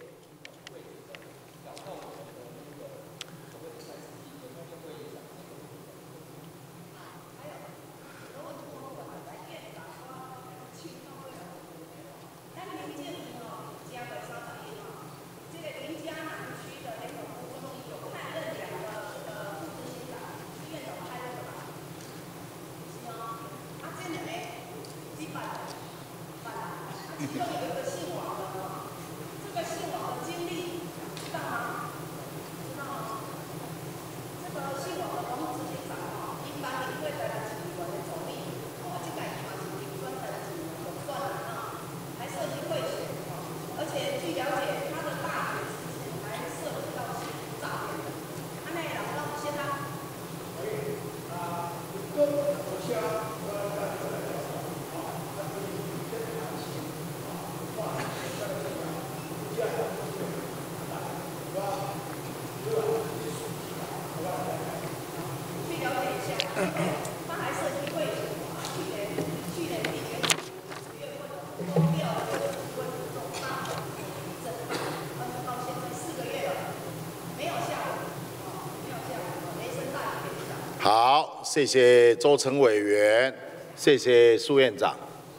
好，谢谢周成委员。 谢谢苏院长。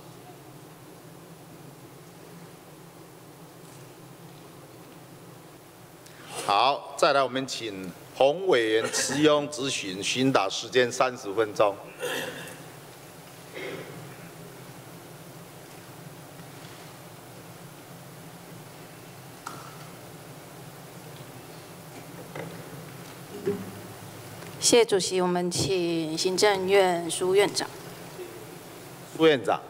好，再来我们请洪委员持庸质询，询答时间三十分钟。 谢谢主席，我们请行政院苏院长。 苏院长。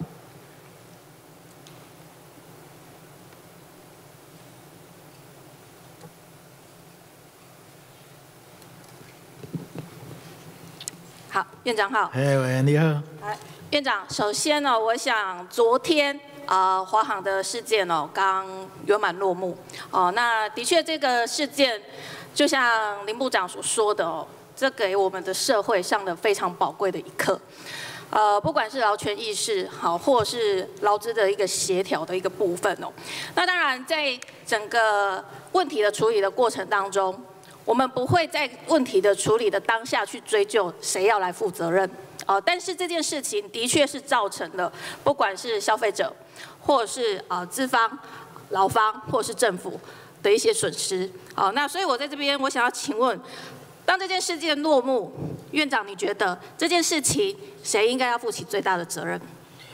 好，院长好。 哎，委员你好。 来，院长，首先呢，我想昨天啊、呃，华航的事件哦，刚圆满落幕哦。那的确，这个事件就像林部长所说的哦，这给我们的社会上了非常宝贵的一课。呃，不管是劳权意识好，或是劳资的一个协调的一个部分哦。那当然，在整个问题的处理的过程当中，我们不会在问题的处理的当下去追究谁要来负责任，哦、呃，但是这件事情的确是造成了，不管是消费者，或是呃资方、劳方，或是政府的一些损失，好、呃，那所以我在这边我想要请问，当这件事件落幕，院长你觉得这件事情谁应该要负起最大的责任？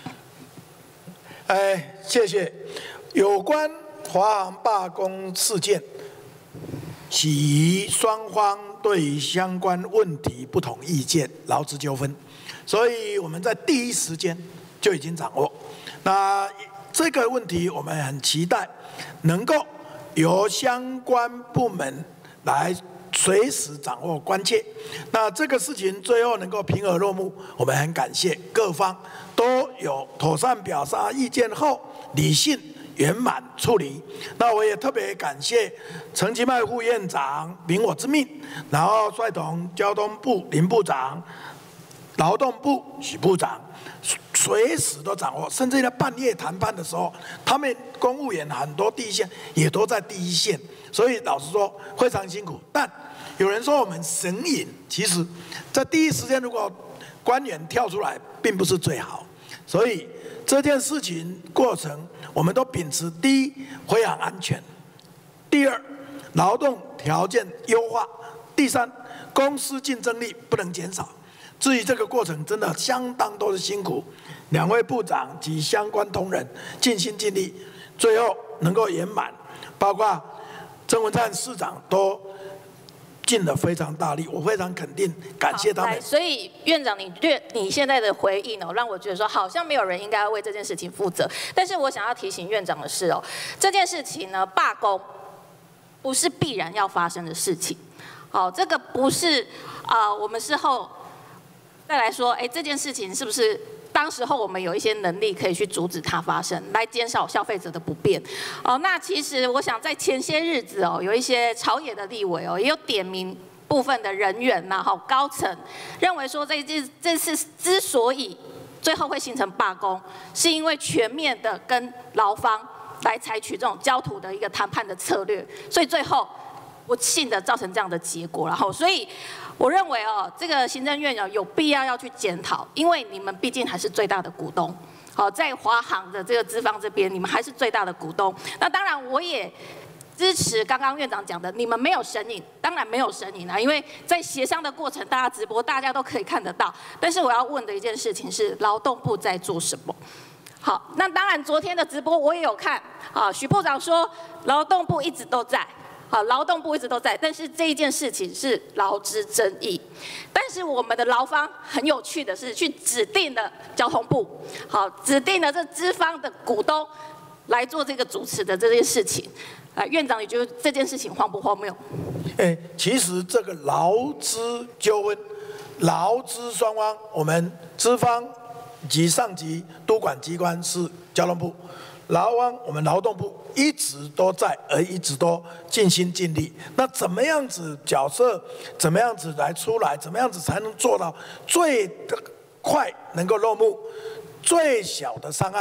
哎，谢谢。有关华航罢工事件。其双方对于相关问题不同意见，劳资纠纷，所以我们在第一时间就已经掌握。那这个问题我们很期待能够由相关部门来随时掌握关切。那这个事情最后能够平和落幕，我们很感谢各方都有妥善表达意见后，理性圆满处理。那我也特别感谢陈其迈副院长领我之命，然后率同交通部林部长、劳动部许部长，随时都掌握，甚至在半夜谈判的时候，他们公务员很多第一线也都在第一线，所以老实说非常辛苦。但有人说我们神隐，其实在第一时间如果官员跳出来，并不是最好，所以这件事情过程，我们都秉持第一，飞航安全；第二，劳动条件优化；第三，公司竞争力不能减少。至于这个过程，真的相当多的辛苦，两位部长及相关同仁尽心尽力，最后能够圆满，包括郑文灿市长都尽了非常大力，我非常肯定，感谢他们。 所以院长，你对你现在的回应哦，让我觉得说好像没有人应该为这件事情负责。但是我想要提醒院长的是哦，这件事情呢，罢工不是必然要发生的事情。好，这个不是啊、呃，我们事后再来说，哎，这件事情是不是？当时候我们有一些能力可以去阻止它发生，来减少消费者的不便。哦，那其实我想在前些日子哦，有一些朝野的立委哦，也有点名部分的人员呐，哈，高层认为说这这这次之所以最后会形成罢工，是因为全面的跟劳方来采取这种焦土的一个谈判的策略，所以最后不幸的造成这样的结果，然后所以。我认为哦，这个行政院有有必要要去检讨，因为你们毕竟还是最大的股东。好，在华航的这个资方这边，你们还是最大的股东。那当然，我也支持刚刚院长讲的，你们没有神隐，当然没有神隐啊，因为在协商的过程，大家直播，大家都可以看得到。但是我要问的一件事情是，劳动部在做什么？好，那当然昨天的直播我也有看，啊，许部长说劳动部一直都在。好，劳动部一直都在，但是这一件事情是劳资争议。但是我们的劳方很有趣的是，去指定了交通部，好，指定了这资方的股东来做这个主持的这件事情。啊，院长，你觉得这件事情荒不荒谬？ 哎，其实这个劳资纠纷，劳资双方，我们资方及上级督管机关是交通部。劳方，我们劳动部一直都在，而一直都尽心尽力。那怎么样子角色，怎么样子来出来，怎么样子才能做到最快能够落幕，最小的伤害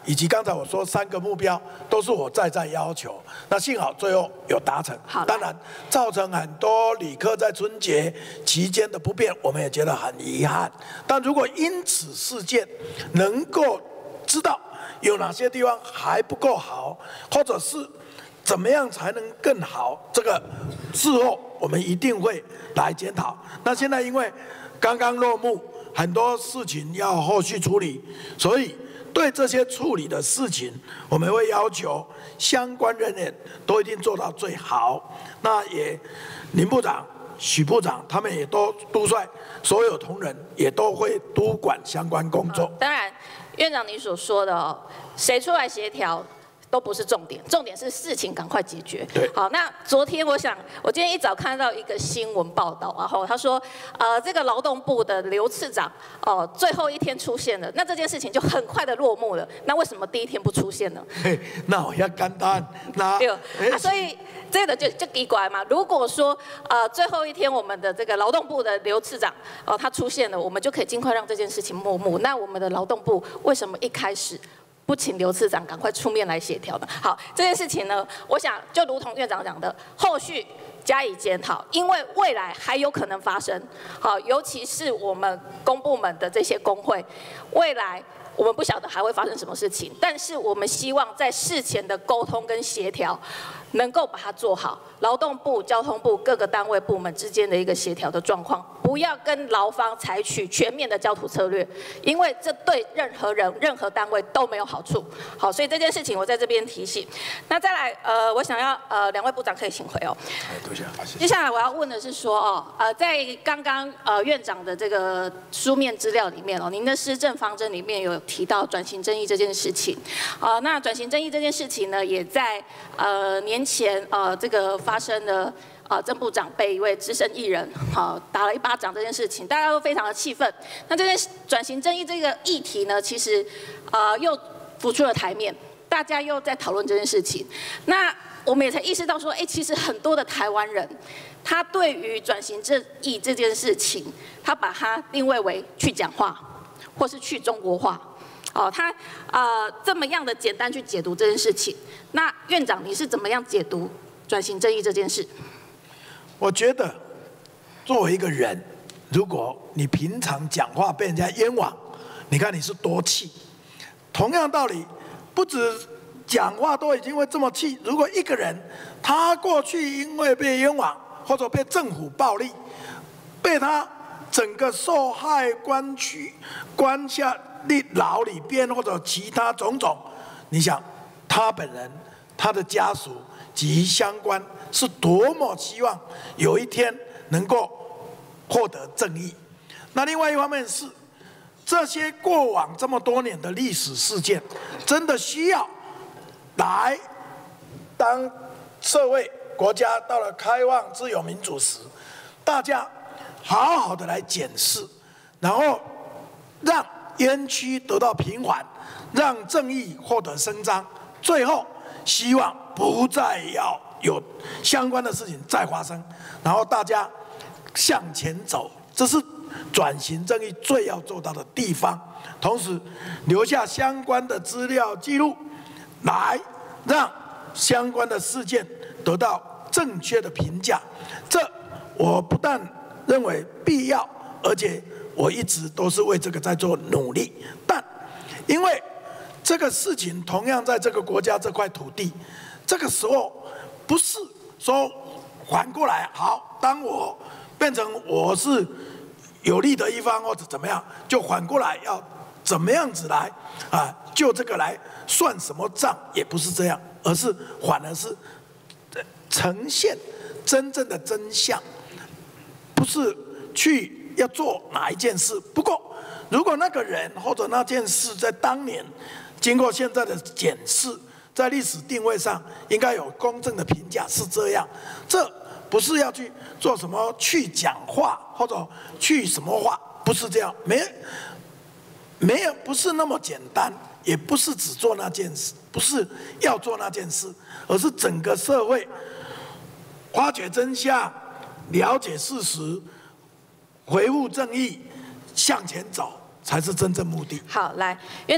以及刚才我说三个目标，都是我再再要求。那幸好最后有达成。当然造成很多旅客在春节期间的不便，我们也觉得很遗憾。但如果因此事件能够知道有哪些地方还不够好，或者是怎么样才能更好，这个事后我们一定会来检讨。那现在因为刚刚落幕，很多事情要后续处理，所以对这些处理的事情，我们会要求相关人员都一定做到最好。那也林部长、许部长他们也都督率所有同仁，也都会督管相关工作。 当然，院长你所说的哦，谁出来协调？都不是重点，重点是事情赶快解决。好，那昨天我想，我今天一早看到一个新闻报道，然后他说，呃，这个劳动部的刘次长，哦、呃，最后一天出现了，那这件事情就很快的落幕了。那为什么第一天不出现呢？ 嘿，那我要简单，那对，啊，所以这个就就奇怪嘛。如果说呃最后一天我们的这个劳动部的刘次长，哦、呃，他出现了，我们就可以尽快让这件事情落幕。那我们的劳动部为什么一开始不请刘次长赶快出面来协调呢？好，这件事情呢，我想就如同院长讲的，后续加以检讨，因为未来还有可能发生。好，尤其是我们公部门的这些工会，未来我们不晓得还会发生什么事情，但是我们希望在事前的沟通跟协调，能够把它做好。劳动部、交通部各个单位部门之间的一个协调的状况，不要跟劳方采取全面的焦土策略，因为这对任何人、任何单位都没有好处。好，所以这件事情我在这边提醒。那再来，呃，我想要呃两位部长可以请回哦。接下来我要问的是说哦，呃，在刚刚呃院长的这个书面资料里面哦，您的施政方针里面有提到转型正义这件事情。啊、呃，那转型正义这件事情呢，也在呃年前呃这个。发生了呃曾部长被一位资深艺人好、呃、打了一巴掌这件事情，大家都非常的气愤。那这件转型正义这个议题呢，其实呃又浮出了台面，大家又在讨论这件事情。那我们也才意识到说，哎，其实很多的台湾人，他对于转型正义这件事情，他把它定位为去讲话，或是去中国化。哦，他呃这么样的简单去解读这件事情。那院长你是怎么样解读转型正义这件事？ 我觉得，作为一个人，如果你平常讲话被人家冤枉，你看你是多气。同样道理，不止讲话都已经会这么气，如果一个人他过去因为被冤枉或者被政府暴力，被他整个受害关区关下立牢里边或者其他种种，你想他本人、他的家属及相关是多么希望有一天能够获得正义。那另外一方面是，这些过往这么多年的历史事件，真的需要来当社会国家到了开放、自由、民主时，大家好好的来检视，然后让冤屈得到平缓，让正义获得伸张，最后希望不再要有相关的事情再发生，然后大家向前走，这是转型正义最要做到的地方。同时留下相关的资料记录，来让相关的事件得到正确的评价。这我不但认为必要，而且我一直都是为这个在做努力。但因为这个事情同样在这个国家这块土地，这个时候不是说反过来，好，当我变成我是有利的一方或者怎么样，就反过来要怎么样子来啊，就这个来算什么账，也不是这样，而是反而是呈现真正的真相，不是去要做哪一件事。不过，如果那个人或者那件事在当年经过现在的检视，在历史定位上应该有公正的评价，是这样。这不是要去做什么去讲话或者去什么话，不是这样，没没有不是那么简单，也不是只做那件事，不是要做那件事，而是整个社会发掘真相，了解事实，维护正义，向前走，才是真正目的。 好，来，院长，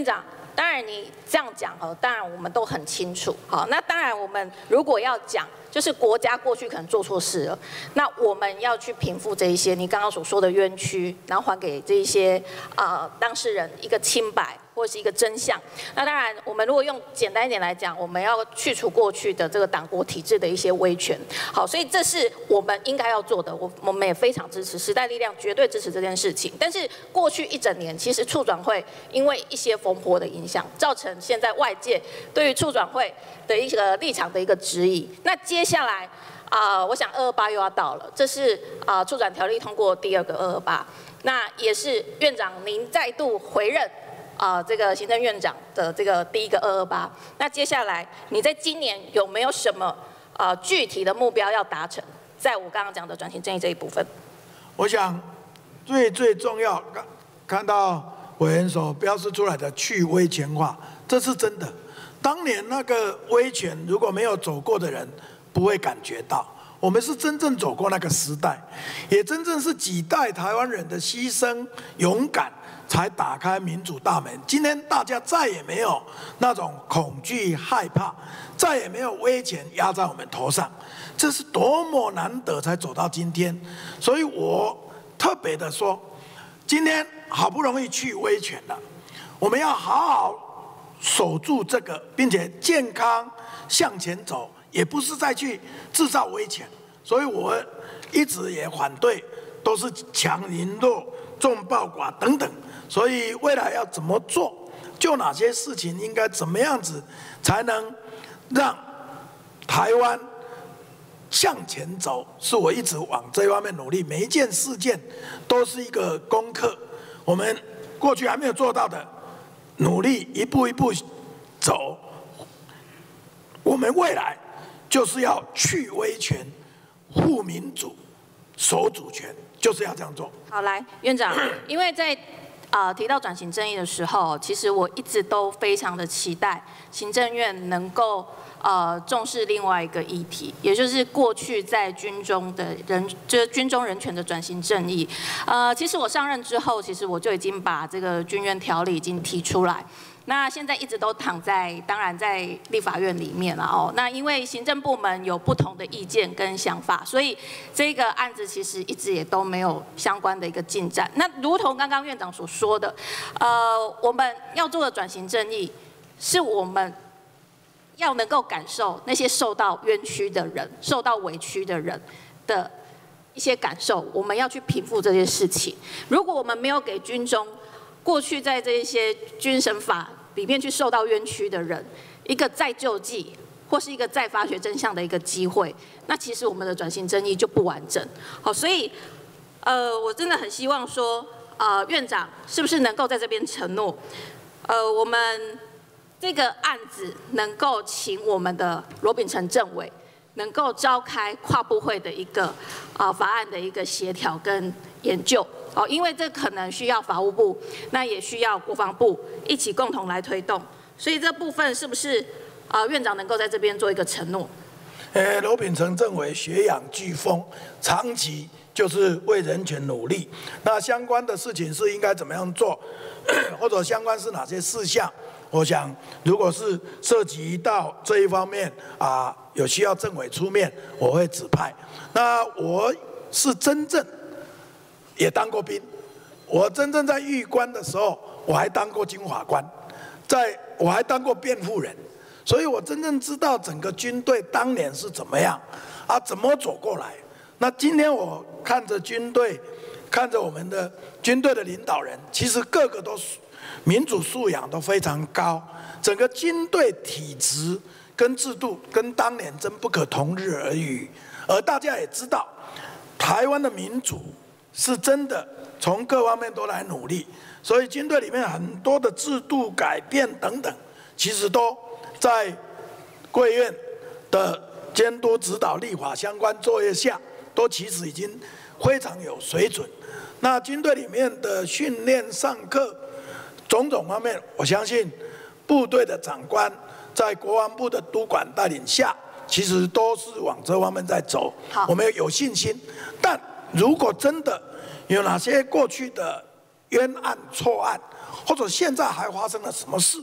当然你这样讲哦，当然我们都很清楚。好，那当然我们如果要讲，就是国家过去可能做错事了，那我们要去平复这一些你刚刚所说的冤屈，然后还给这一些呃当事人一个清白或是一个真相。那当然，我们如果用简单一点来讲，我们要去除过去的这个党国体制的一些威权。好，所以这是我们应该要做的，我我们也非常支持，时代力量绝对支持这件事情。但是过去一整年，其实促转会因为一些风波的影响，造成现在外界对于促转会的一个立场的一个质疑。那接下来啊、呃，我想二二八又要到了，这是啊、呃、促转条例通过第二个二二八，那也是院长您再度回任啊、呃、这个行政院长的这个第一个二二八。那接下来你在今年有没有什么啊、呃、具体的目标要达成？在我刚刚讲的转型正义这一部分， 我想最最重要，看看到委员所标示出来的去威权化，这是真的。当年那个威权如果没有走过的人，不会感觉到。我们是真正走过那个时代，也真正是几代台湾人的牺牲、勇敢，才打开民主大门。今天大家再也没有那种恐惧、害怕，再也没有威权压在我们头上，这是多么难得才走到今天。所以我特别的说，今天好不容易去威权了，我们要好好守住这个，并且健康向前走。也不是再去制造威权，所以我一直也反对，都是强凌弱、重暴寡等等。所以未来要怎么做，就哪些事情应该怎么样子，才能让台湾向前走，是我一直往这方面努力。每一件事件都是一个功课，我们过去还没有做到的，努力一步一步走，我们未来就是要去威权、护民主、守主权，就是要这样做。 好，来，院长，因为在啊、呃、提到转型正义的时候，其实我一直都非常的期待行政院能够呃重视另外一个议题，也就是过去在军中的人，就是军中人权的转型正义。呃，其实我上任之后，其实我就已经把这个军院条例已经提出来。那现在一直都躺在，当然在立法院里面了哦。那因为行政部门有不同的意见跟想法，所以这个案子其实一直也都没有相关的一个进展。那如同刚刚院长所说的，呃，我们要做的转型正义，是我们要能够感受那些受到冤屈的人、受到委屈的人的一些感受，我们要去平复这些事情。如果我们没有给军中过去在这一些军审法里面去受到冤屈的人一个再救济或是一个再发掘真相的一个机会，那其实我们的转型正义就不完整。好，所以呃，我真的很希望说，呃，院长是不是能够在这边承诺，呃，我们这个案子能够请我们的罗秉成政委能够召开跨部会的一个啊、呃、法案的一个协调跟研究。哦，因为这可能需要法务部，那也需要国防部一起共同来推动，所以这部分是不是啊、呃、院长能够在这边做一个承诺？ 呃，罗秉成政委学养俱丰，长期就是为人权努力。那相关的事情是应该怎么样做，或者相关是哪些事项？我想，如果是涉及到这一方面啊，有需要政委出面，我会指派。那我是真正也当过兵，我真正在狱官的时候，我还当过军法官，在我还当过辩护人，所以我真正知道整个军队当年是怎么样啊，怎么走过来。那今天我看着军队，看着我们的军队的领导人，其实个个都民主素养都非常高，整个军队体制跟制度跟当年真不可同日而语。而大家也知道，台湾的民主是真的从各方面都来努力，所以军队里面很多的制度改变等等，其实都在贵院的监督指导、立法相关作业下，都其实已经非常有水准。那军队里面的训练、上课种种方面，我相信部队的长官在国防部的督管带领下，其实都是往这方面在走。我们有信心，但如果真的有哪些过去的冤案、错案，或者现在还发生了什么事，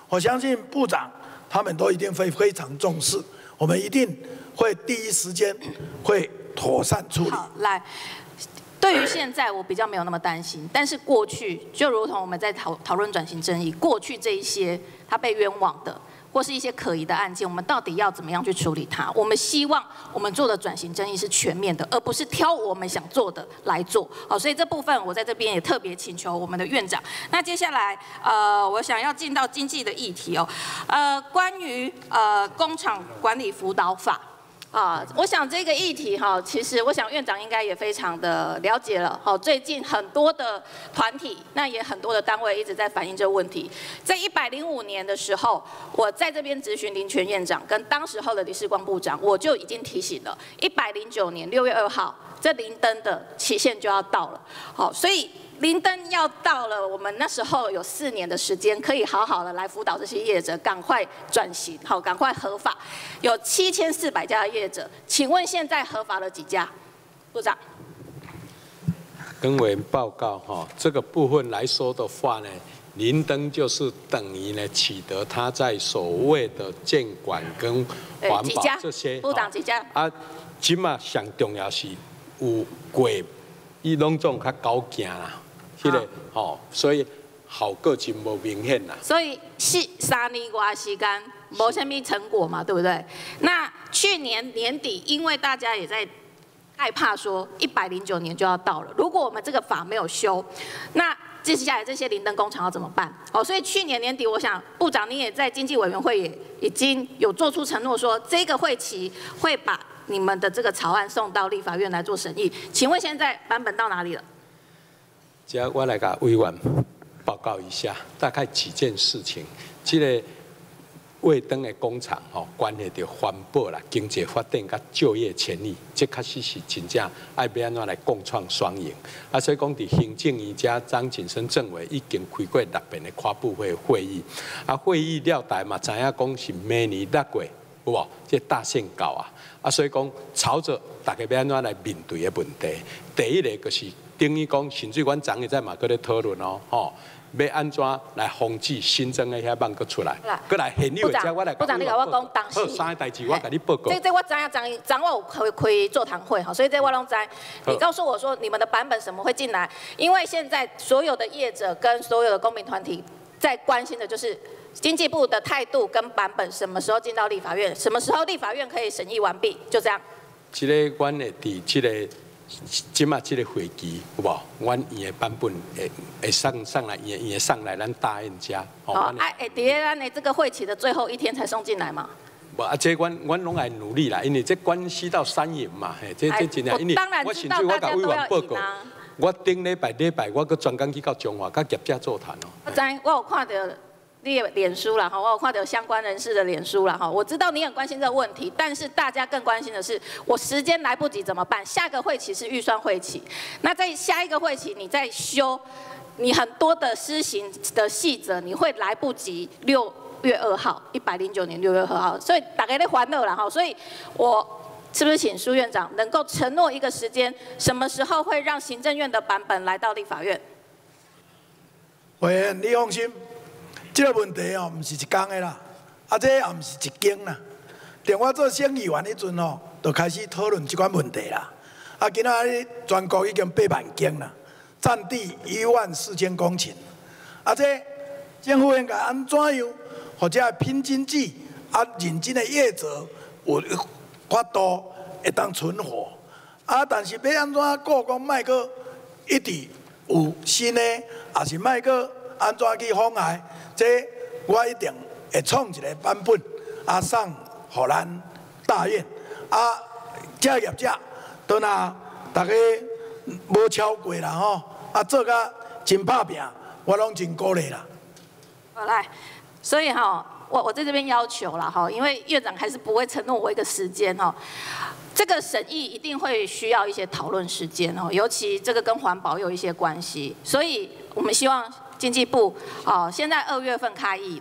我相信部长他们都一定会非常重视，我们一定会第一时间会妥善处理。 好，来。对于现在我比较没有那么担心，但是过去就如同我们在讨讨论转型正义，过去这一些他被冤枉的，或是一些可疑的案件，我们到底要怎么样去处理它？我们希望我们做的转型正义是全面的，而不是挑我们想做的来做。好，所以这部分我在这边也特别请求我们的院长。那接下来，呃，我想要进到经济的议题哦，呃，关于呃工厂管理辅导法。啊，我想这个议题哈，其实我想院长应该也非常的了解了。好，最近很多的团体，那也很多的单位一直在反映这个问题。在一百零五年的时候，我在这边质询林权院长跟当时候的李世光部长，我就已经提醒了。一百零九年六月二号，这零灯的期限就要到了。好，所以。零灯要到了，我们那时候有四年的时间，可以好好的来辅导这些业者，赶快转型，好，赶快合法。有七千四百家的业者，请问现在合法了几家？部长。 跟委员报告哈，这个部分来说的话呢，零灯就是等于呢取得他在所谓的监管跟环保这些。 部长几家？ 啊，今嘛上重要是有过，伊拢总较高行啦。迄个吼，所以效果真无明显啦。 所以是三年多时间，无什么成果嘛，对不对？那去年年底，因为大家也在害怕说一百零九年就要到了，如果我们这个法没有修，那接下来这些零灯工厂要怎么办？哦，所以去年年底，我想部长你也在经济委员会也已经有做出承诺说，这个会期会把你们的这个草案送到立法院来做审议。请问现在版本到哪里了？ 这我来给委员报告一下，大概几件事情。这个卫灯的工厂吼，关系到环保啦、经济发展甲就业权益，这确实是真正爱要安怎来共创双赢。啊，所以讲，伫行政院加张景生政委已经开过六遍的跨部会会议，啊，会议了台嘛，知影讲是明年六月，有无？这大限到啊，啊，所以讲朝着大家要安怎来面对的问题，第一个就是。等于讲，甚至阮昨日在嘛搁咧讨论哦，吼，要安怎来防止新增的遐网搁出来，搁来现有的遮我来。 部长，你甲我讲当时。 好，三个代志我甲你报告。 这这我知影，昨昨我有开开座谈会哈，所以这我拢知。你告诉我说你们的版本什么会进来？因为现在所有的业者跟所有的公民团体在关心的就是经济部的态度跟版本什么时候进到立法院，什么时候立法院可以审议完毕，就这样。 这个阮会伫这个。即马即个会期有无？阮伊的版本会会上上来，伊伊会上来咱大院家。 哦，啊，会伫咱的这个会期的最后一天才送进来吗？ 无啊，这阮阮拢来努力啦，因为这关系到三赢嘛，嘿，这这真正，因为我甚至我甲委员报告，我顶礼拜礼拜我搁专工去到中华，甲业者座谈哦。 我知，我有看到。你的脸书啦，哈，我有看到相关人士的脸书啦，哈，我知道你很关心这个问题，但是大家更关心的是，我时间来不及怎么办？下个会期是预算会期，那在下一个会期你再修，你很多的施行的细则，你会来不及六月二号，一百零九年六月二号，所以大家在欢乐啦，哈，所以我是不是请苏院长能够承诺一个时间，什么时候会让行政院的版本来到立法院？ 委员，你放心。这个问题哦，唔是一天的啦，啊，这也唔是一经啦。从我做省议员迄阵哦，就开始讨论这款问题啦。啊，今仔日全国已经八万间啦，占地一万四千公顷。啊，这政府应该安怎样，或者拼经济啊，认真的业者有法度会当存活。啊，但是要安怎顾讲卖个一直有新的，也是卖个安怎去妨碍？这我一定会创一个版本，啊送予咱大院，啊，这业者都若大家无超过啦吼，啊做甲真拍拼，我拢真鼓励啦。 好来，所以哈，我我在这边要求了哈，因为院长还是不会承诺我一个时间哈。这个审议一定会需要一些讨论时间哦，尤其这个跟环保有一些关系，所以我们希望。经济部哦，现在二月份开议了，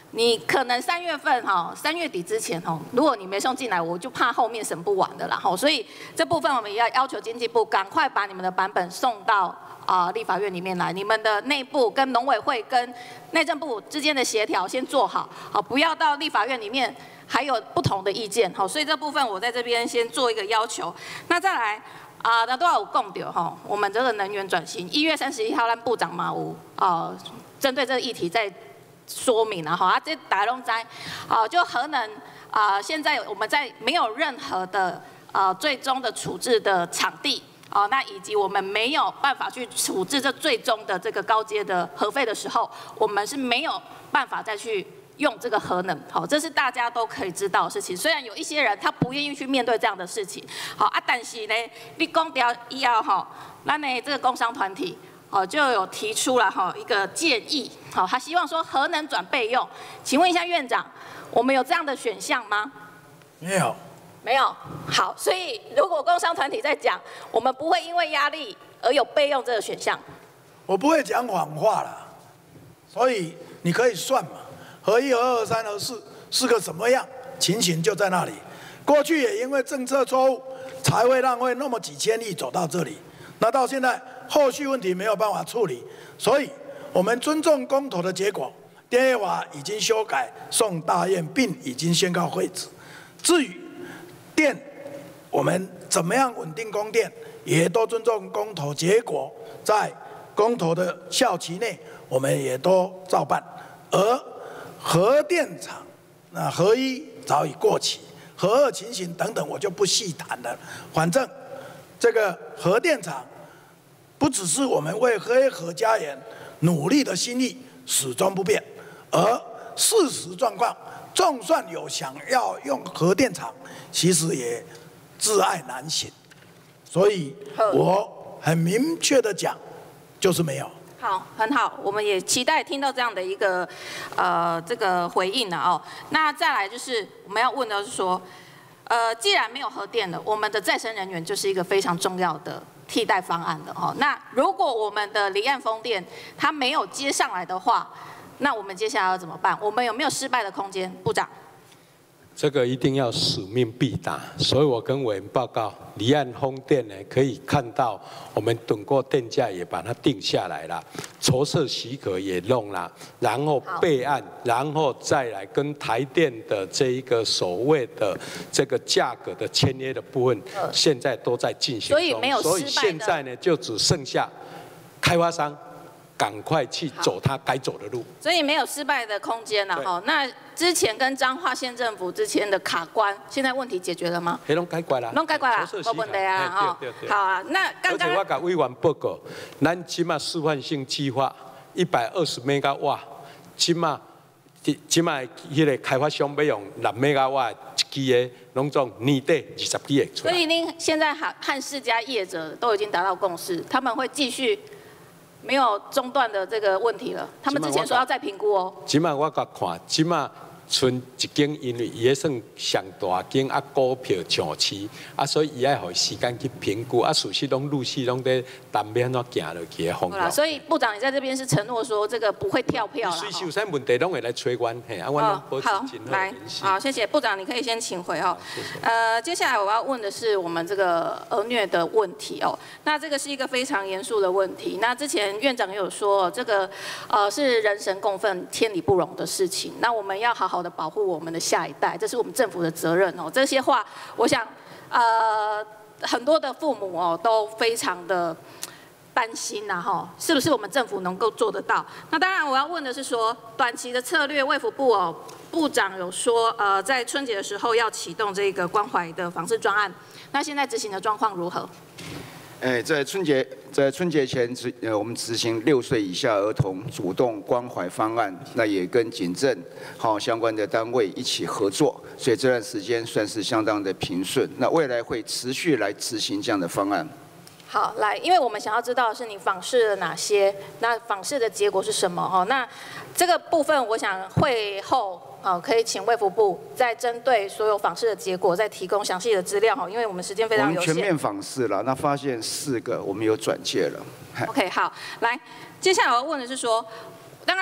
你可能三月份哈，三月底之前哈，如果你没送进来，我就怕后面审不完的啦哈。所以这部分我们也要要求经济部赶快把你们的版本送到啊、呃、立法院里面来，你们的内部跟农委会跟内政部之间的协调先做好，好不要到立法院里面还有不同的意见好。所以这部分我在这边先做一个要求。那再来啊，那都要有共丢哈，我们这个能源转型，一月三十一号，让部长马武啊针对这个议题在。说明了哈，啊，这大家都知，啊，就核能啊，现在我们在没有任何的呃最终的处置的场地，啊，那以及我们没有办法去处置这最终的这个高阶的核废的时候，我们是没有办法再去用这个核能，好，这是大家都可以知道的事情。虽然有一些人他不愿意去面对这样的事情，好啊，但是呢，你讲掉以后哈，那呢这个工商团体。哦，就有提出了哈一个建议，好，他希望说核能转备用，请问一下院长，我们有这样的选项吗？ 没有， 没有。好，所以如果工商团体在讲，我们不会因为压力而有备用这个选项。 我不会讲谎话啦，所以你可以算嘛，核一、核二、核三、核四是个什么样情形就在那里。过去也因为政策错误，才会让会那么几千亿走到这里，那到现在。后续问题没有办法处理，所以我们尊重公投的结果。电业法已经修改送大院，并已经宣告废止。至于电，我们怎么样稳定供电，也都尊重公投结果，在公投的效期内，我们也都照办。而核电厂，那核一早已过期，核二情形等等，我就不细谈了。反正这个核电厂。不只是我们为黑核家园努力的心意始终不变，而事实状况，就算有想要用核电厂，其实也自爱难行。所以我很明确的讲，就是没有。 好，很好，我们也期待听到这样的一个呃这个回应了哦。那再来就是我们要问的是说，呃，既然没有核电了，我们的再生能源就是一个非常重要的。替代方案的哈，那如果我们的离岸风电它没有接上来的话，那我们接下来要怎么办？我们有没有失败的空间？部长， 这个一定要使命必达，所以我跟委员报告，离岸风电呢可以看到，我们等过电价也把它定下来了，筹设许可也弄了，然后备案，然后再来跟台电的这一个所谓的这个价格的签约的部分，现在都在进行中， 所以没有失败的， 所以现在呢就只剩下开发商赶快去走他该走的路， 所以没有失败的空间了哈。那之前跟彰化县政府之前的卡关，现在问题解决了吗？ 黑龙解决了， 拢解决了，没问题啊哈。好啊，那刚刚而且我甲委员报告，咱起码示范性计划一百二十 兆瓦，起码起码迄个开发商要用六兆瓦一支的，拢总年底二十几个出来。 所以您现在和和世家业者都已经达到共识，他们会继续。没有中断的这个问题了，他们之前说要再评估哦。 即马我甲看，即马剩一间，因为伊迄算上大间啊，股票上市啊，所以伊爱互时间去评估啊，事实拢陆续拢在谈要安怎行落去的方向。 所以部长你在这边是承诺说这个不会跳票了。 随时有啥问题拢会来催阮，嘿，啊，我拢保持真好来，好，谢谢部长，你可以先请回哦。呃，接下来我要问的是我们这个儿虐的问题哦。那这个是一个非常严肃的问题。那之前院长也有说，这个呃是人神共愤、天理不容的事情。那我们要好好的保护我们的下一代，这是我们政府的责任哦。这些话，我想呃很多的父母哦都非常的担心呐哈，是不是我们政府能够做得到？那当然我要问的是说，短期的策略，卫福部哦部长有说呃在春节的时候要启动这个关怀的防治专案，那现在执行的状况如何？ 哎，在春节在春节前执呃，我们执行六岁以下儿童主动关怀方案，那也跟警政好相关的单位一起合作，所以这段时间算是相当的平顺。那未来会持续来执行这样的方案。 好，来，因为我们想要知道的是你访视了哪些，那访视的结果是什么哦？那这个部分，我想会后。哦，可以请卫福部再针对所有访视的结果再提供详细的资料哈，因为我们时间非常有限。 我们全面访视了，那发现四个，我们有转介了。 OK， 好，来，接下来我要问的是说，当然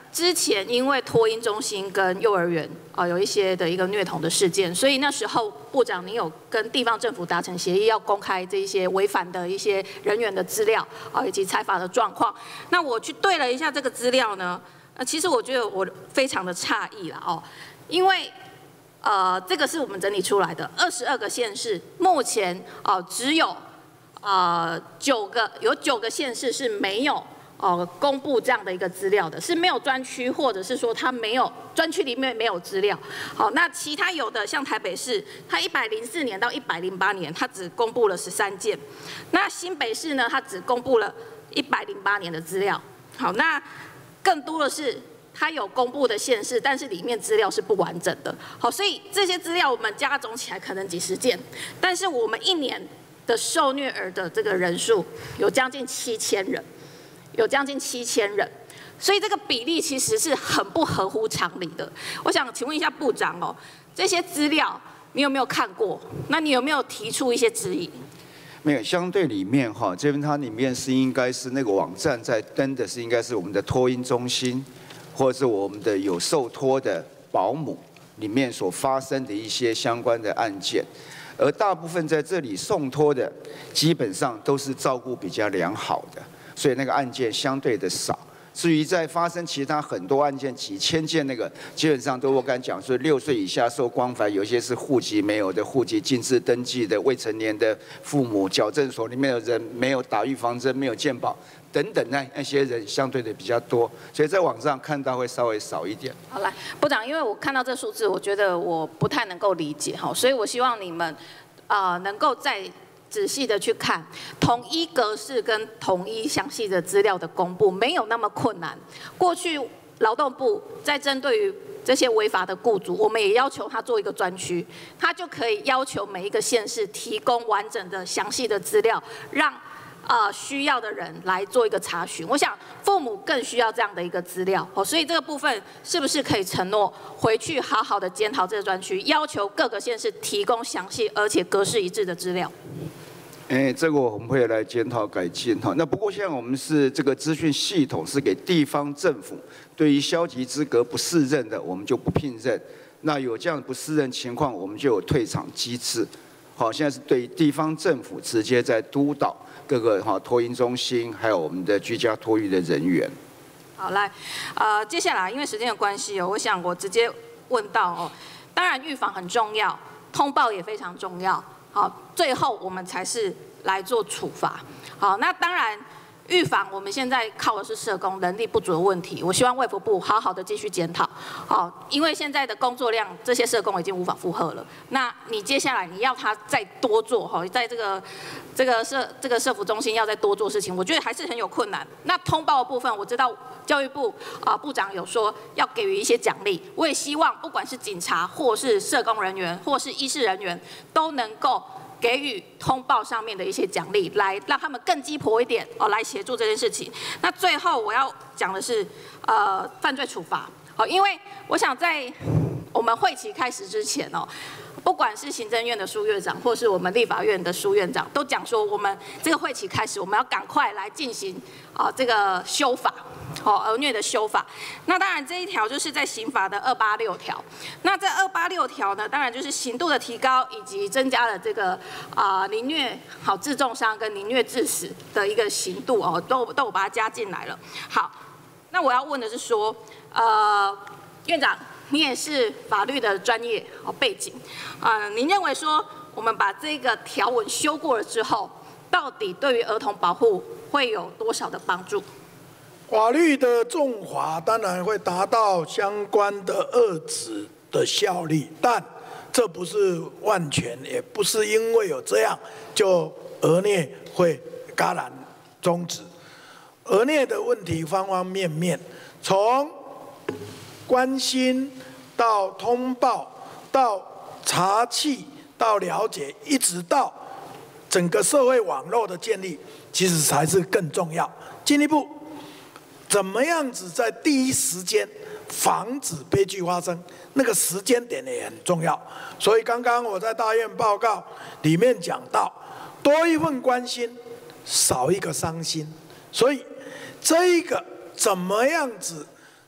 之前因为托婴中心跟幼儿园啊有一些的一个虐童的事件，所以那时候部长你有跟地方政府达成协议，要公开这些违反的一些人员的资料啊以及采罚的状况。那我去对了一下这个资料呢，呃，其实我觉得我非常的诧异啦哦，因为呃这个是我们整理出来的，二十二个县市目前哦只有呃九个有九个县市是没有。哦，公布这样的一个资料的，是没有专区，或者是说它没有专区里面没有资料。好，那其他有的像台北市，它一百零四年到一百零八年，它只公布了十三件。那新北市呢，它只公布了一百零八年的资料。好，那更多的是它有公布的县市，但是里面资料是不完整的。好，所以这些资料我们加总起来可能几十件，但是我们一年的受虐儿的这个人数有将近七千人。有将近七千人，所以这个比例其实是很不合乎常理的。我想请问一下部长哦，这些资料你有没有看过？那你有没有提出一些质疑？ 没有，相对里面哈，这边它里面是应该是那个网站在登的是应该是我们的托婴中心，或者是我们的有受托的保姆里面所发生的一些相关的案件。而大部分在这里送托的，基本上都是照顾比较良好的。所以那个案件相对的少。至于在发生其他很多案件，几千件那个，基本上都我刚讲说，六岁以下受关怀，有些是户籍没有的，户籍禁止登记的，未成年的父母，矫正所里面的人没有打预防针，没有健保等等那那些人相对的比较多，所以在网上看到会稍微少一点。 好，来，部长，因为我看到这数字，我觉得我不太能够理解哈，所以我希望你们啊、呃、能够在。仔细的去看，统一格式跟统一详细的资料的公布没有那么困难。过去劳动部在针对于这些违法的雇主，我们也要求他做一个专区，他就可以要求每一个县市提供完整的详细的资料，让呃需要的人来做一个查询。我想父母更需要这样的一个资料，哦，所以这个部分是不是可以承诺回去好好的检讨这个专区，要求各个县市提供详细而且格式一致的资料？ 哎，这个我们会来检讨改进哈。那不过现在我们是这个资讯系统是给地方政府，对于消极资格不适任的，我们就不聘任。那有这样不适任情况，我们就有退场机制。好，现在是对于地方政府直接在督导各个哈托婴中心，还有我们的居家托育的人员。 好，来，呃，接下来因为时间的关系哦，我想我直接问到哦，当然预防很重要，通报也非常重要。好，最后我们才是来做处罚。好，那当然预防我们现在靠的是社工能力不足的问题，我希望卫福部好好的继续检讨。好，因为现在的工作量，这些社工已经无法负荷了。那你接下来你要他再多做哈，在这个这个社这个社福中心要再多做事情，我觉得还是很有困难。那通报的部分，我知道教育部啊、呃、部长有说要给予一些奖励，我也希望不管是警察或是社工人员或是医事人员都能够给予通报上面的一些奖励，来让他们更鸡婆一点哦，来协助这件事情。那最后我要讲的是，呃，犯罪处罚。好，因为我想在我们会期开始之前哦，不管是行政院的苏院长，或是我们立法院的苏院长，都讲说我们这个会期开始，我们要赶快来进行啊、呃、这个修法。哦，儿虐的修法，那当然这一条就是在刑法的二八六条。那这二八六条呢，当然就是刑度的提高，以及增加了这个啊、呃、凌虐好致重伤跟凌虐致死的一个刑度哦，都都有把它加进来了。好，那我要问的是说，呃，院长，你也是法律的专业哦背景，啊、呃，您认为说我们把这个条文修过了之后，到底对于儿童保护会有多少的帮助？ 法律的重罚当然会达到相关的遏止的效力，但这不是万全，也不是因为有这样就儿虐会戛然终止。儿虐的问题方方面面，从关心到通报到查缉到了解，一直到整个社会网络的建立，其实才是更重要。进一步，怎么样子在第一时间防止悲剧发生，那个时间点也很重要。所以刚刚我在大院报告里面讲到，多一份关心，少一个伤心。所以这一个怎么样子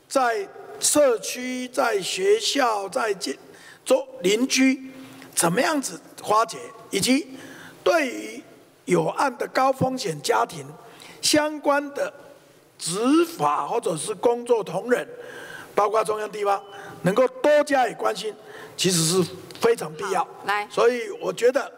在社区、在学校、在做邻居，怎么样子化解，以及对于有案的高风险家庭相关的执法或者是工作同仁，包括中央地方，能够多加以关心，其实是非常必要。 来， 所以我觉得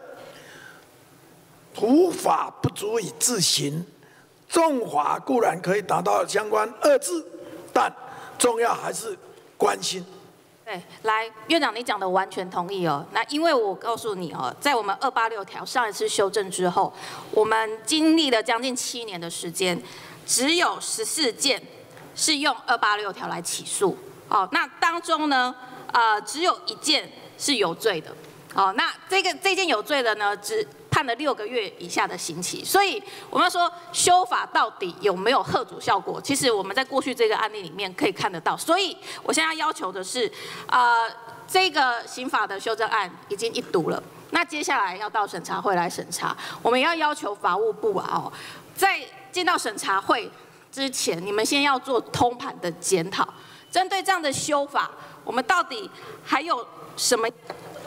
土法不足以自行，重罚固然可以达到相关遏制，但重要还是关心。 对，来，院长，你讲的完全同意哦。那因为我告诉你哦，在我们二八六条上一次修正之后，我们经历了将近七年的时间，只有十四件是用二八六条来起诉。哦，那当中呢，呃，只有一件是有罪的。哦，那这个这件有罪的呢，只判了六个月以下的刑期。所以我们要说修法到底有没有吓阻效果？其实我们在过去这个案例里面可以看得到。所以我现在要求的是，呃，这个刑法的修正案已经一读了，那接下来要到审查会来审查，我们要要求法务部啊，哦，在进到审查会之前，你们先要做通盘的检讨，针对这样的修法，我们到底还有什么？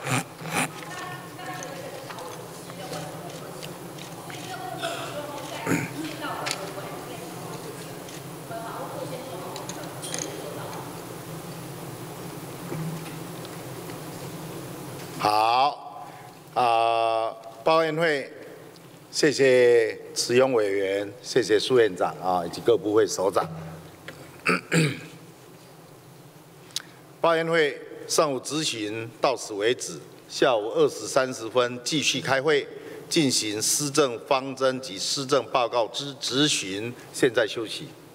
好，啊、呃，报院会，谢谢慈庸委员，谢谢苏院长啊，以及各部会首长。报院会上午质询到此为止，下午二时三十分继续开会，进行施政方针及施政报告之质询。现在休息。